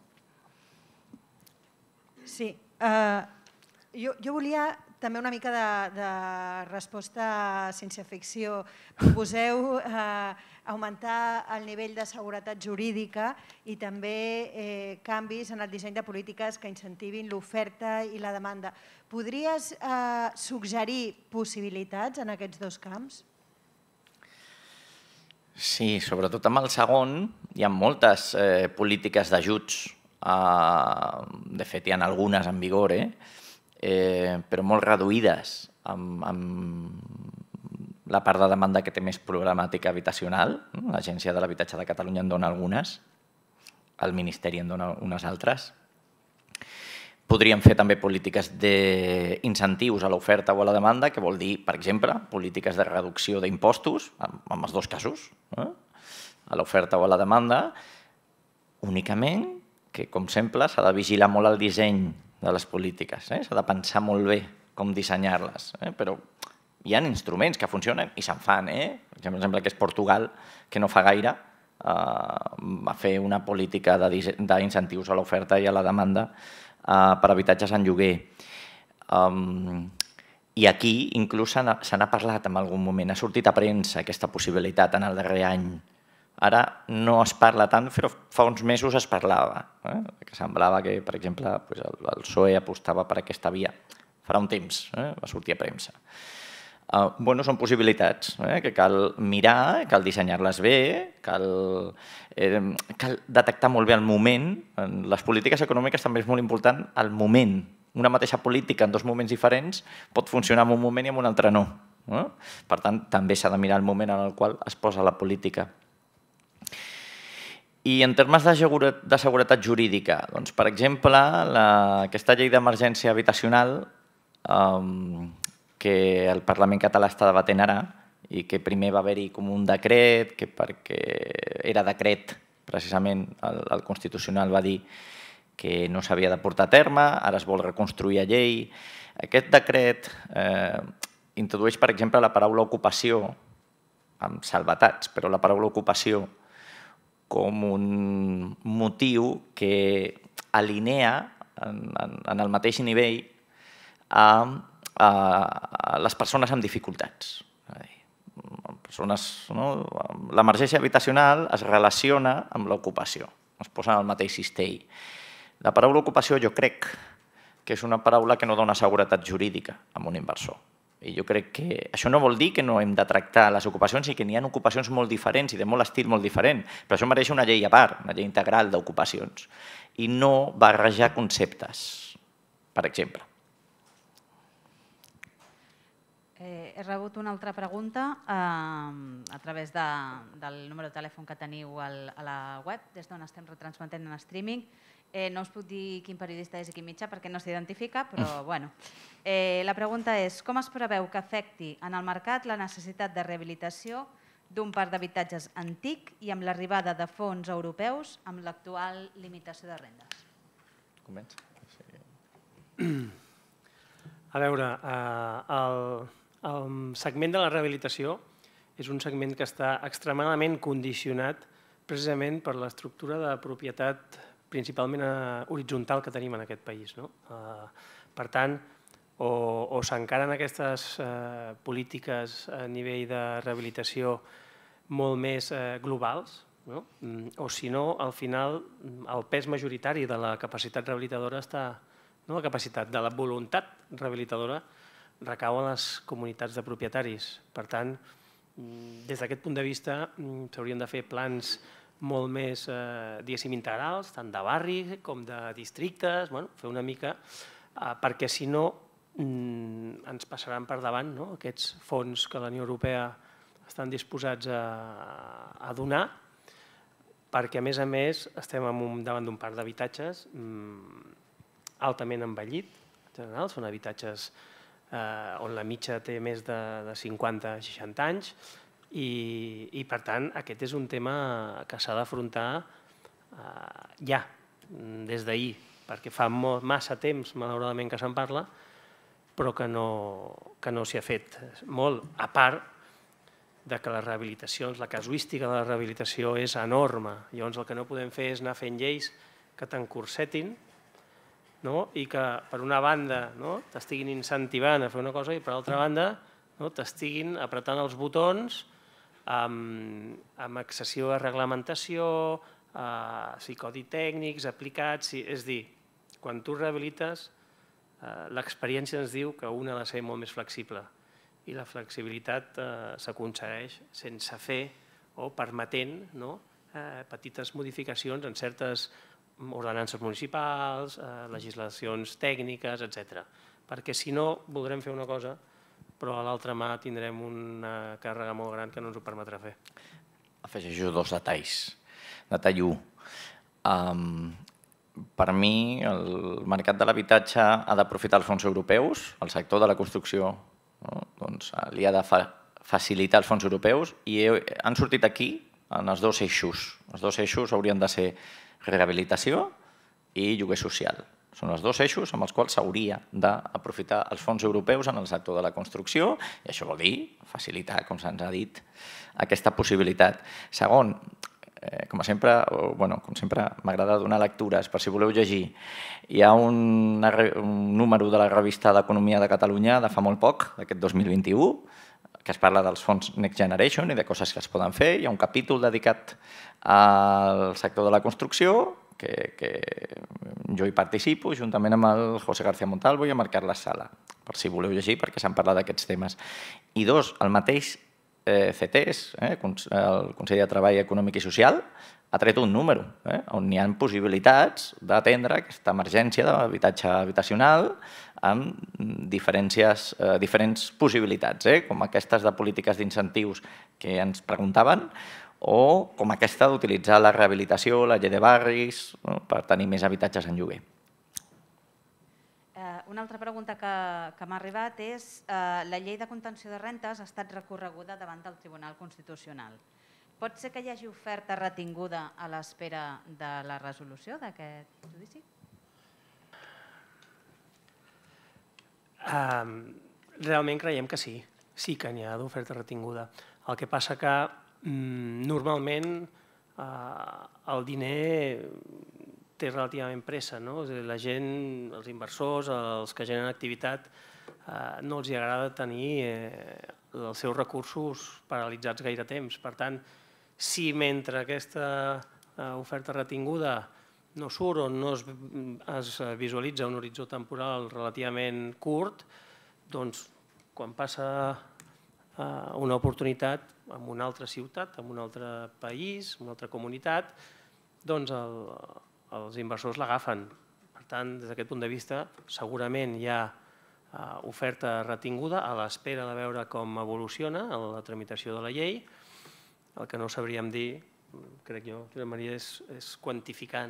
Sí. Jo volia també una mica de resposta a ciència-ficció. Proposeu augmentar el nivell de seguretat jurídica i també canvis en el disseny de polítiques que incentivin l'oferta i la demanda. Podries suggerir possibilitats en aquests dos camps? Sí, sobretot amb el segon hi ha moltes polítiques d'ajuts. De fet, hi ha algunes en vigor, però molt reduïdes amb la part de demanda que té més problemàtica habitacional. L'Agència de l'Habitatge de Catalunya en dona algunes, el Ministeri en dona unes altres. Podríem fer també polítiques d'incentius a l'oferta o a la demanda, que vol dir, per exemple, polítiques de reducció d'impostos, en els dos casos, a l'oferta o a la demanda, únicament que, com sempre, s'ha de vigilar molt el disseny de les polítiques, s'ha de pensar molt bé com dissenyar-les, però hi ha instruments que funcionen i se'n fan. Per exemple, sembla que és Portugal, que no fa gaire, va fer una política d'incentius a l'oferta i a la demanda per habitatges en lloguer. I aquí inclús se n'ha parlat en algun moment, ha sortit a premsa aquesta possibilitat en el darrer any. Ara no es parla tant, però fa uns mesos es parlava, que semblava que, per exemple, el PSOE apostava per aquesta via. Farà un temps, va sortir a premsa. Són possibilitats que cal mirar, cal dissenyar-les bé, cal detectar molt bé el moment. En les polítiques econòmiques també és molt important el moment. Una mateixa política en dos moments diferents pot funcionar en un moment i en un altre no. Per tant, també s'ha de mirar el moment en el qual es posa la política. I en termes de seguretat jurídica, per exemple, aquesta llei d'emergència habitacional que el Parlament català està debatent ara i que primer va haver-hi com un decret, que perquè era decret, precisament el Constitucional va dir que no s'havia de portar a terme, ara es vol reconstruir a llei. Aquest decret introdueix, per exemple, la paraula ocupació, amb salvetats, però la paraula ocupació com un motiu que alinea en el mateix nivell a les persones amb dificultats. L'emergència habitacional es relaciona amb l'ocupació, es posa en el mateix cistell. La paraula ocupació jo crec que és una paraula que no dona seguretat jurídica a un inversor. I jo crec que això no vol dir que no hem de tractar les ocupacions i que n'hi ha ocupacions molt diferents i de molt estil molt diferent, però això mereix una llei a part, una llei integral d'ocupacions, i no barrejar conceptes, per exemple. He rebut una altra pregunta a través del número de telèfon que teniu a la web, des d'on estem retransmetent en streaming. No us puc dir quin periodista és i quin mitjà perquè no s'identifica, però bueno. La pregunta és: com es preveu que afecti en el mercat la necessitat de rehabilitació d'un parc d'habitatges antic i amb l'arribada de fons europeus amb l'actual limitació de rendes? Comença. A veure, el segment de la rehabilitació és un segment que està extremadament condicionat precisament per l'estructura de propietat principalment horitzontal que tenim en aquest país. Per tant, o s'encaren aquestes polítiques a nivell de rehabilitació molt més globals, o si no, al final, el pes majoritari de la capacitat rehabilitadora està La capacitat de la voluntat rehabilitadora recau en les comunitats de propietaris. Per tant, des d'aquest punt de vista, s'haurien de fer plans molt més, diguéssim, integrals, tant de barri com de districtes, fer una mica, perquè si no ens passaran per davant aquests fons que la Unió Europea estan disposats a donar, perquè, a més, estem davant d'un parc d'habitatges altament envellit, en general, són habitatges on la mitja té més de 50-60 anys i, per tant, aquest és un tema que s'ha d'afrontar ja, des d'ahir, perquè fa massa temps, malauradament, que se'n parla, però que no s'hi ha fet molt, a part que les rehabilitacions, la casuística de la rehabilitació és enorme. Llavors el que no podem fer és anar fent lleis que t'encursetin i que per una banda t'estiguin incentivant a fer una cosa i per altra banda t'estiguin apretant els botons amb excessiva reglamentació, codi tècnics aplicats, és a dir, quan tu rehabilites l'experiència ens diu que un ha de ser molt més flexible i la flexibilitat s'aconsegueix sense fer o permetent petites modificacions en certes ordenances municipals, legislacions tècniques, etc. Perquè si no, voldrem fer una cosa, però a l'altra mà tindrem una càrrega molt gran que no ens ho permetrà fer. Afegeixo dos detalls. Detall 1. Per mi, el mercat de l'habitatge ha d'aprofitar els fons europeus, el sector de la construcció li ha de facilitar els fons europeus i han sortit aquí en els dos eixos. Els dos eixos haurien de ser rehabilitació i lloguer social. Són els dos eixos amb els quals s'hauria d'aprofitar els fons europeus en el sector de la construcció i això vol dir facilitar, com se'ns ha dit, aquesta possibilitat. Segon, com sempre m'agrada donar lectures, per si voleu llegir. Hi ha un número de la revista d'Economia de Catalunya de fa molt poc, d'aquest 2021, que es parla dels fons Next Generation i de coses que es poden fer. Hi ha un capítol dedicat al sector de la construcció, que jo hi participo, juntament amb el José García Montalvo i amb el Carles Sala, per si voleu llegir, perquè s'han parlat d'aquests temes. I dos, el mateix CETES, el Consell de Treball Econòmic i Social, ha tret un número on hi ha possibilitats d'atendre aquesta emergència d'habitatge habitacional amb diferents possibilitats, com aquestes de polítiques d'incentius que ens preguntaven o com aquesta d'utilitzar la rehabilitació, la llei de barris, per tenir més habitatges en lloguer. Una altra pregunta que m'ha arribat és la llei de contenció de rentes ha estat recorreguda davant del Tribunal Constitucional. Pot ser que hi hagi oferta retinguda a l'espera de la resolució d'aquest judici? Realment creiem que sí, sí que n'hi ha d'oferta retinguda. El que passa que normalment el diner té relativament pressa. La gent, els inversors, els que generen activitat, no els agrada tenir els seus recursos paralitzats gaire temps. Per tant, si mentre aquesta oferta retinguda no surt o no es visualitza un horitzó temporal relativament curt, doncs quan passa una oportunitat en una altra ciutat, en un altre país, en una altra comunitat, doncs els inversors l'agafen. Per tant, des d'aquest punt de vista, segurament hi ha oferta retinguda a l'espera de veure com evoluciona la tramitació de la llei. El que no sabríem dir, crec jo, Josep Maria, és quantificar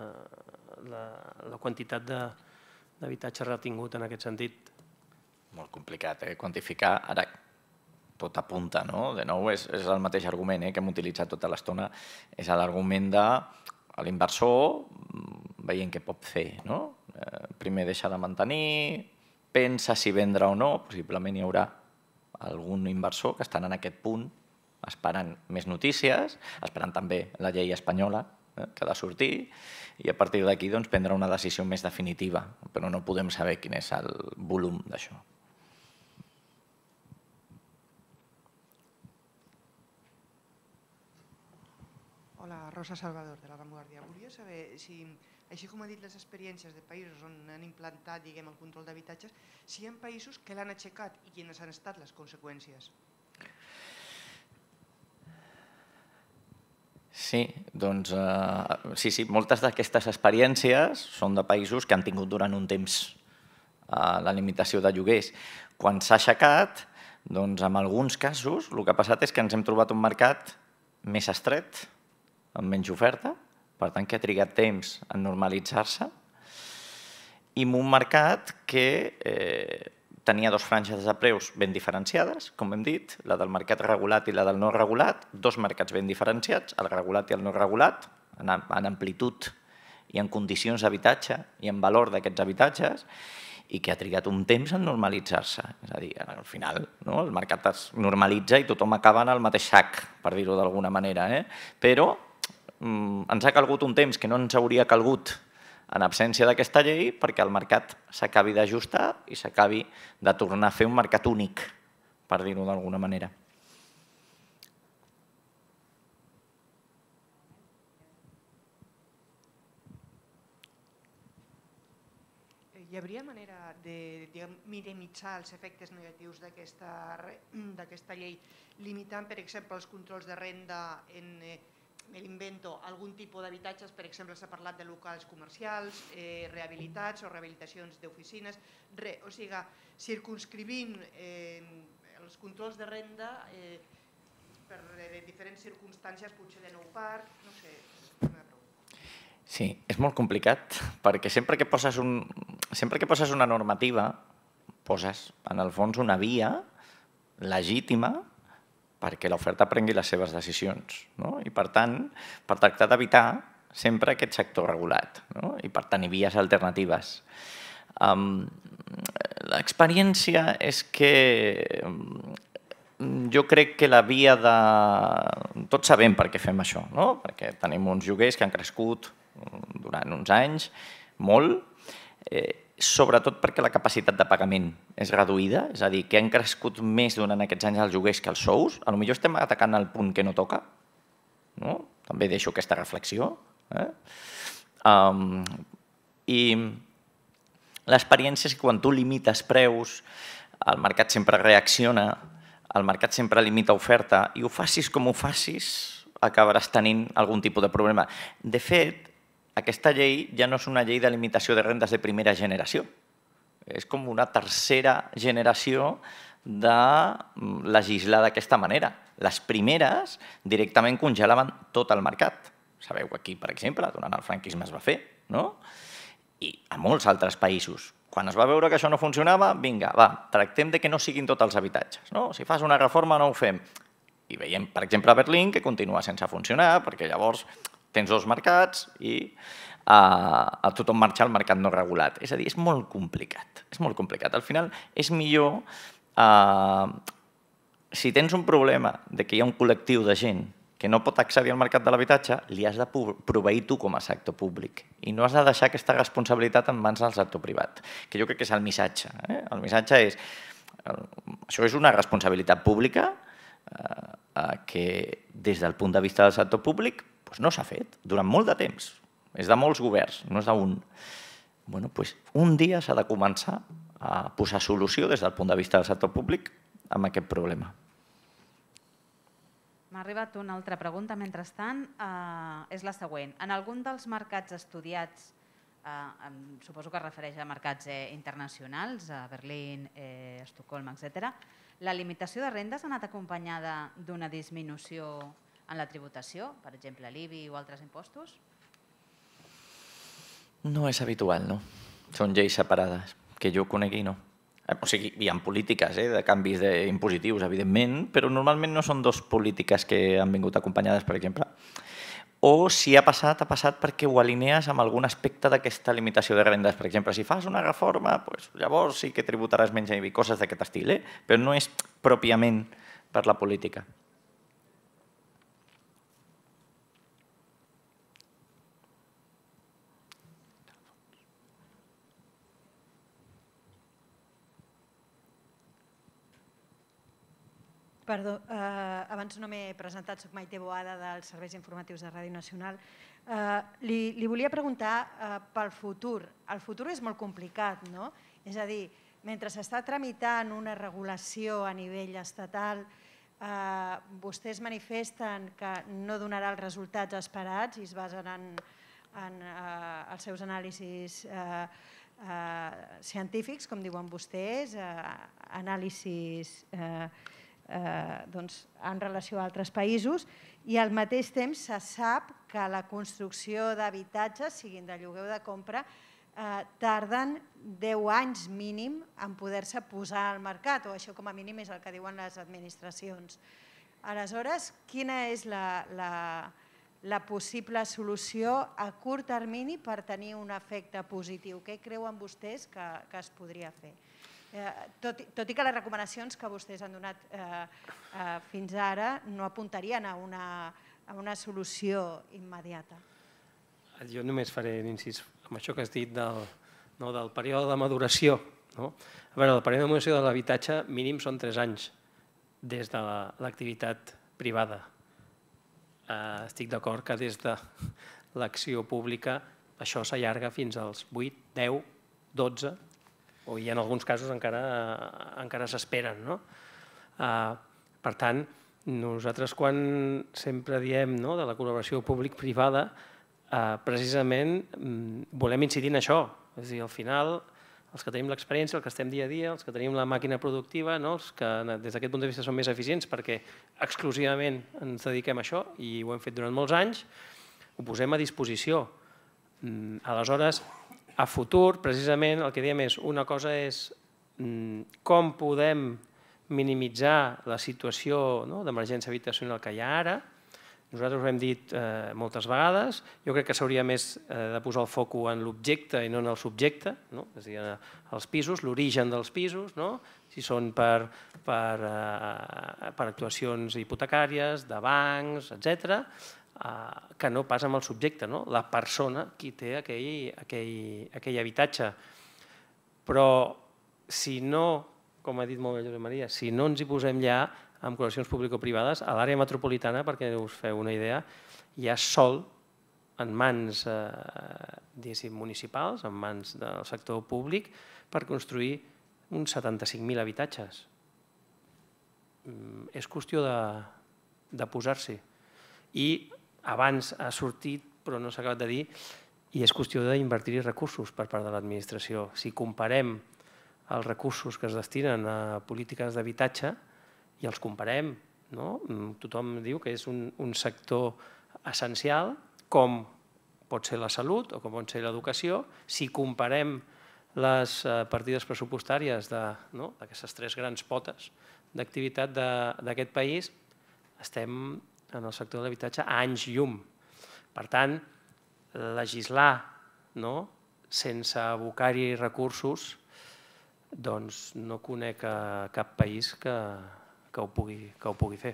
la quantitat d'habitatge retingut en aquest sentit. Molt complicat, quantificar. Ara, tot apunta, no? De nou, és el mateix argument que hem utilitzat tota l'estona. És l'argument de l'inversor veient què pot fer. Primer deixa de mantenir, pensa si vendre o no, possiblement hi haurà algun inversor que estan en aquest punt esperant més notícies, esperant també la llei espanyola que ha de sortir i a partir d'aquí prendre una decisió més definitiva, però no podem saber quin és el volum d'això. Hola, Hola, Rosa Salvador, de La Vanguardia. Volia saber si, així com ha dit les experiències de països on han implantat el control d'habitatges, si hi ha països que l'han aixecat i quines han estat les conseqüències. Sí, doncs sí, moltes d'aquestes experiències són de països que han tingut durant un temps la limitació de lloguers. Quan s'ha aixecat, doncs en alguns casos el que ha passat és que ens hem trobat un mercat més estret, amb menys oferta, per tant que ha trigat temps en normalitzar-se, i en un mercat que tenia dues franges de preus ben diferenciades, com hem dit, la del mercat regulat i la del no regulat, dos mercats ben diferenciats, el regulat i el no regulat, en amplitud i en condicions d'habitatge i en valor d'aquests habitatges, i que ha trigat un temps en normalitzar-se. És a dir, al final el mercat es normalitza i tothom acaba en el mateix sac, per dir-ho d'alguna manera. Però ens ha calgut un temps que no ens hauria calgut en absència d'aquesta llei perquè el mercat s'acabi d'ajustar i s'acabi de tornar a fer un mercat únic, per dir-ho d'alguna manera. Hi hauria manera de minimitzar els efectes negatius d'aquesta llei, limitant, per exemple, els controls de renda en, me l'invento, algun tipus d'habitatges, per exemple, s'ha parlat de locals comercials, rehabilitats o rehabilitacions d'oficines, o sigui, circunscrivint els controls de renda per diferents circumstàncies, potser de nou parc, no sé, és una pregunta. Sí, és molt complicat, perquè sempre que poses una normativa, poses, en el fons, una via legítima perquè l'oferta prengui les seves decisions. I, per tant, per tractar d'evitar sempre aquest sector regulat i, per tant, hi vies alternatives. L'experiència és que jo crec que la via de... Tots sabem per què fem això, perquè tenim uns lloguers que han crescut durant uns anys, molt, sobretot perquè la capacitat de pagament és reduïda, és a dir, que han crescut més durant aquests anys els lloguers que els sous. Potser estem atacant el punt que no toca, també deixo aquesta reflexió. I l'experiència és que quan tu limites preus, el mercat sempre reacciona, el mercat sempre limita oferta, i ho facis com ho facis, acabaràs tenint algun tipus de problema. De fet, aquesta llei ja no és una llei de limitació de rendes de primera generació. És com una tercera generació de legislar d'aquesta manera. Les primeres directament congelaven tot el mercat. Sabeu que aquí, per exemple, durant el franquisme es va fer, i a molts altres països. Quan es va veure que això no funcionava, vinga, va, tractem que no siguin tots els habitatges. Si fas una reforma no ho fem. I veiem, per exemple, a Berlín, que continua sense funcionar, perquè llavors tens dos mercats i a tothom marxa al mercat no regulat. És a dir, és molt complicat. És molt complicat. Al final, és millor, si tens un problema de que hi ha un col·lectiu de gent que no pot accedir al mercat de l'habitatge, li has de proveir tu com a sector públic. I no has de deixar aquesta responsabilitat en mans del sector privat, que jo crec que és el missatge. El missatge és, això és una responsabilitat pública que des del punt de vista del sector públic no s'ha fet durant molt de temps. És de molts governs, no és d'un. Un dia s'ha de començar a posar solució des del punt de vista del sector públic amb aquest problema. M'ha arribat una altra pregunta, mentrestant, és la següent. En algun dels mercats estudiats, suposo que es refereix a mercats internacionals, a Berlín, Estocolm, etc., la limitació de rendes ha anat acompanyada d'una disminució en la tributació, per exemple, l'IBI o altres impostos? No és habitual, no. Són lleis separades. Que jo conegui, no. O sigui, hi ha polítiques de canvis impositius, evidentment, però normalment no són dues polítiques que han vingut acompanyades, per exemple. O si ha passat perquè ho alinees amb algun aspecte d'aquesta limitació de rendes. Per exemple, si fas una reforma, llavors sí que tributaràs menys IBI, coses d'aquest estil, però no és pròpiament per la política. Perdó, abans no m'he presentat, soc Maite Boada dels Serveis Informatius de Ràdio Nacional. Li volia preguntar pel futur. El futur és molt complicat, no? És a dir, mentre s'està tramitant una regulació a nivell estatal, vostès manifesten que no donarà els resultats esperats i es basen en els seus anàlisis científics, com diuen vostès, anàlisis en relació a altres països, i al mateix temps se sap que la construcció d'habitatges, siguin de lloguer o de compra, tarden 10 anys mínim en poder-se posar al mercat, o això com a mínim és el que diuen les administracions. Aleshores, quina és la possible solució a curt termini per tenir un efecte positiu? Què creuen vostès que es podria fer? Tot i que les recomanacions que vostès han donat fins ara no apuntarien a una solució immediata. Jo només faré l'incís amb això que has dit del període de maduració. A veure, el període de maduració de l'habitatge mínim són 3 anys des de l'activitat privada. Estic d'acord que des de l'acció pública això s'allarga fins als 8, 10, 12, i en alguns casos encara s'esperen. Per tant, nosaltres quan sempre diem de la col·laboració públic-privada, precisament volem incidir en això. És a dir, al final, els que tenim l'experiència, els que estem dia a dia, els que tenim la màquina productiva, els que des d'aquest punt de vista són més eficients perquè exclusivament ens dediquem a això i ho hem fet durant molts anys, ho posem a disposició. Aleshores, a futur, precisament, el que diem és una cosa és com podem minimitzar la situació d'emergència habitacional que hi ha ara. Nosaltres ho hem dit moltes vegades. Jo crec que s'hauria més de posar el foc en l'objecte i no en el subjecte, és a dir, els pisos, l'origen dels pisos, si són per actuacions hipotecàries, de bancs, etc., que no pas amb el subjecte, la persona qui té aquell habitatge. Però si no, com ha dit molt bé Josep Maria, si no ens hi posem ja amb col·laboracions público-privades, a l'àrea metropolitana, perquè us feu una idea, hi ha sòl en mans municipals, en mans del sector públic, per construir uns 75.000 habitatges. És qüestió de posar-s'hi. I abans ha sortit, però no s'ha acabat de dir, i és qüestió d'invertir-hi recursos per part de l'administració. Si comparem els recursos que es destinen a polítiques d'habitatge i els comparem, tothom diu que és un sector essencial, com pot ser la salut o com pot ser l'educació. Si comparem les partides pressupostàries d'aquestes 3 grans potes d'activitat d'aquest país, estem en el sector de l'habitatge a anys llum. Per tant, legislar sense abocar-hi recursos, doncs no conec cap país que ho pugui fer.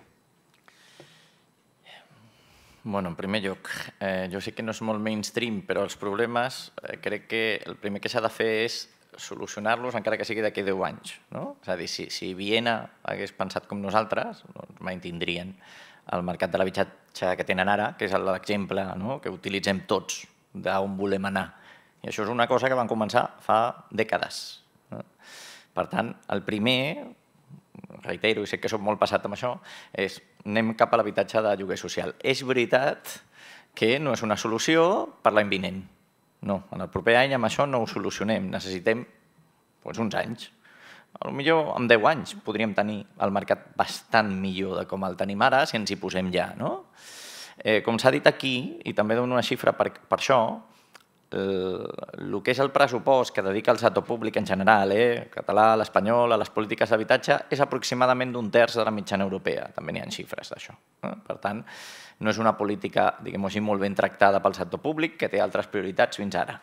En primer lloc, jo sé que no és molt mainstream, però els problemes crec que el primer que s'ha de fer és solucionar-los encara que sigui d'aquí 10 anys. És a dir, si Viena hagués pensat com nosaltres, mai tindrien el mercat de l'habitatge que tenen ara, que és l'exemple que utilitzem tots d'on volem anar. I això és una cosa que van començar fa dècades. Per tant, el primer, reitero, i sé que soc molt passat amb això, és anem cap a l'habitatge de lloguer social. És veritat que no és una solució per l'any vinent. No, en el proper any amb això no ho solucionem. Necessitem uns anys. Potser en 10 anys podríem tenir el mercat bastant millor de com el tenim ara si ens hi posem ja. Com s'ha dit aquí, i també dono una xifra per això, el que és el pressupost que dedica el sector públic en general, català, l'espanyol, a les polítiques d'habitatge, és aproximadament d'1/3 de la mitjana europea. També n'hi ha xifres d'això. Per tant, no és una política, diguem-ho així, molt ben tractada pel sector públic, que té altres prioritats fins ara.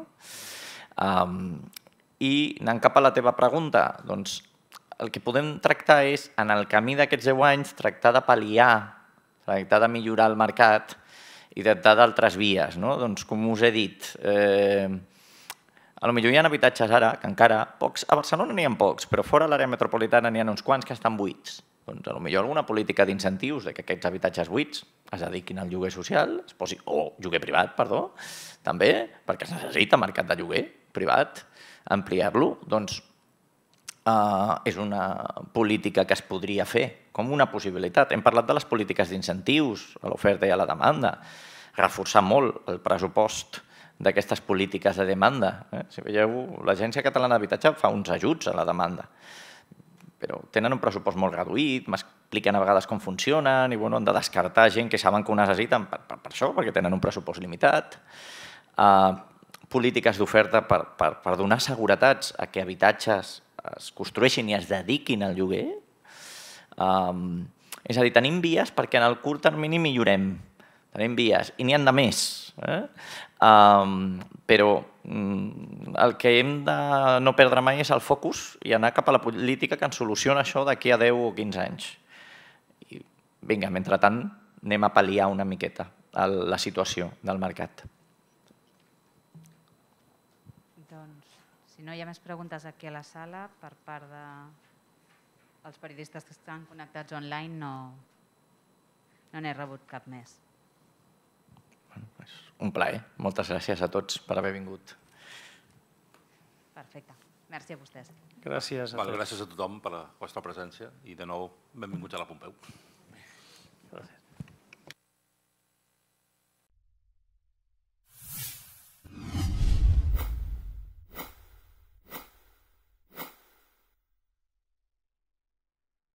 I anant cap a la teva pregunta, doncs el que podem tractar és, en el camí d'aquests 10 anys, tractar de pal·liar, tractar de millorar el mercat i tractar d'altres vies. Doncs, com us he dit, potser hi ha habitatges ara, que encara, pocs, a Barcelona n'hi ha pocs, però fora l'àrea metropolitana n'hi ha uns quants que estan buits. Doncs potser alguna política d'incentius que aquests habitatges buits es dediquin al lloguer social, o lloguer privat, perdó, també, perquè es necessita mercat de lloguer privat, ampliar-lo, doncs és una política que es podria fer com una possibilitat. Hem parlat de les polítiques d'incentius a l'oferta i a la demanda, reforçar molt el pressupost d'aquestes polítiques de demanda. Si veieu, l'Agència Catalana d'Habitatge fa uns ajuts a la demanda, però tenen un pressupost molt reduït, m'expliquen a vegades com funcionen i han de descartar gent que saben que ho necessiten per això, perquè tenen un pressupost limitat. Polítiques d'oferta per donar seguretats a que habitatges es construeixin i es dediquin al lloguer. És a dir, tenim vies perquè en el curt termini millorem. Tenim vies i n'hi ha de més. Però el que hem de no perdre mai és el focus i anar cap a la política que ens soluciona això d'aquí a 10 o 15 anys. I vinga, mentrestant anem a pal·liar una miqueta la situació del mercat. Si no hi ha més preguntes aquí a la sala, per part dels periodistes que estan connectats online, no n'he rebut cap més. Un plaer. Moltes gràcies a tots per haver vingut. Perfecte. Merci a vostès. Gràcies a tots. Gràcies a tothom per la vostra presència i de nou benvinguts a la Pompeu. Gràcies.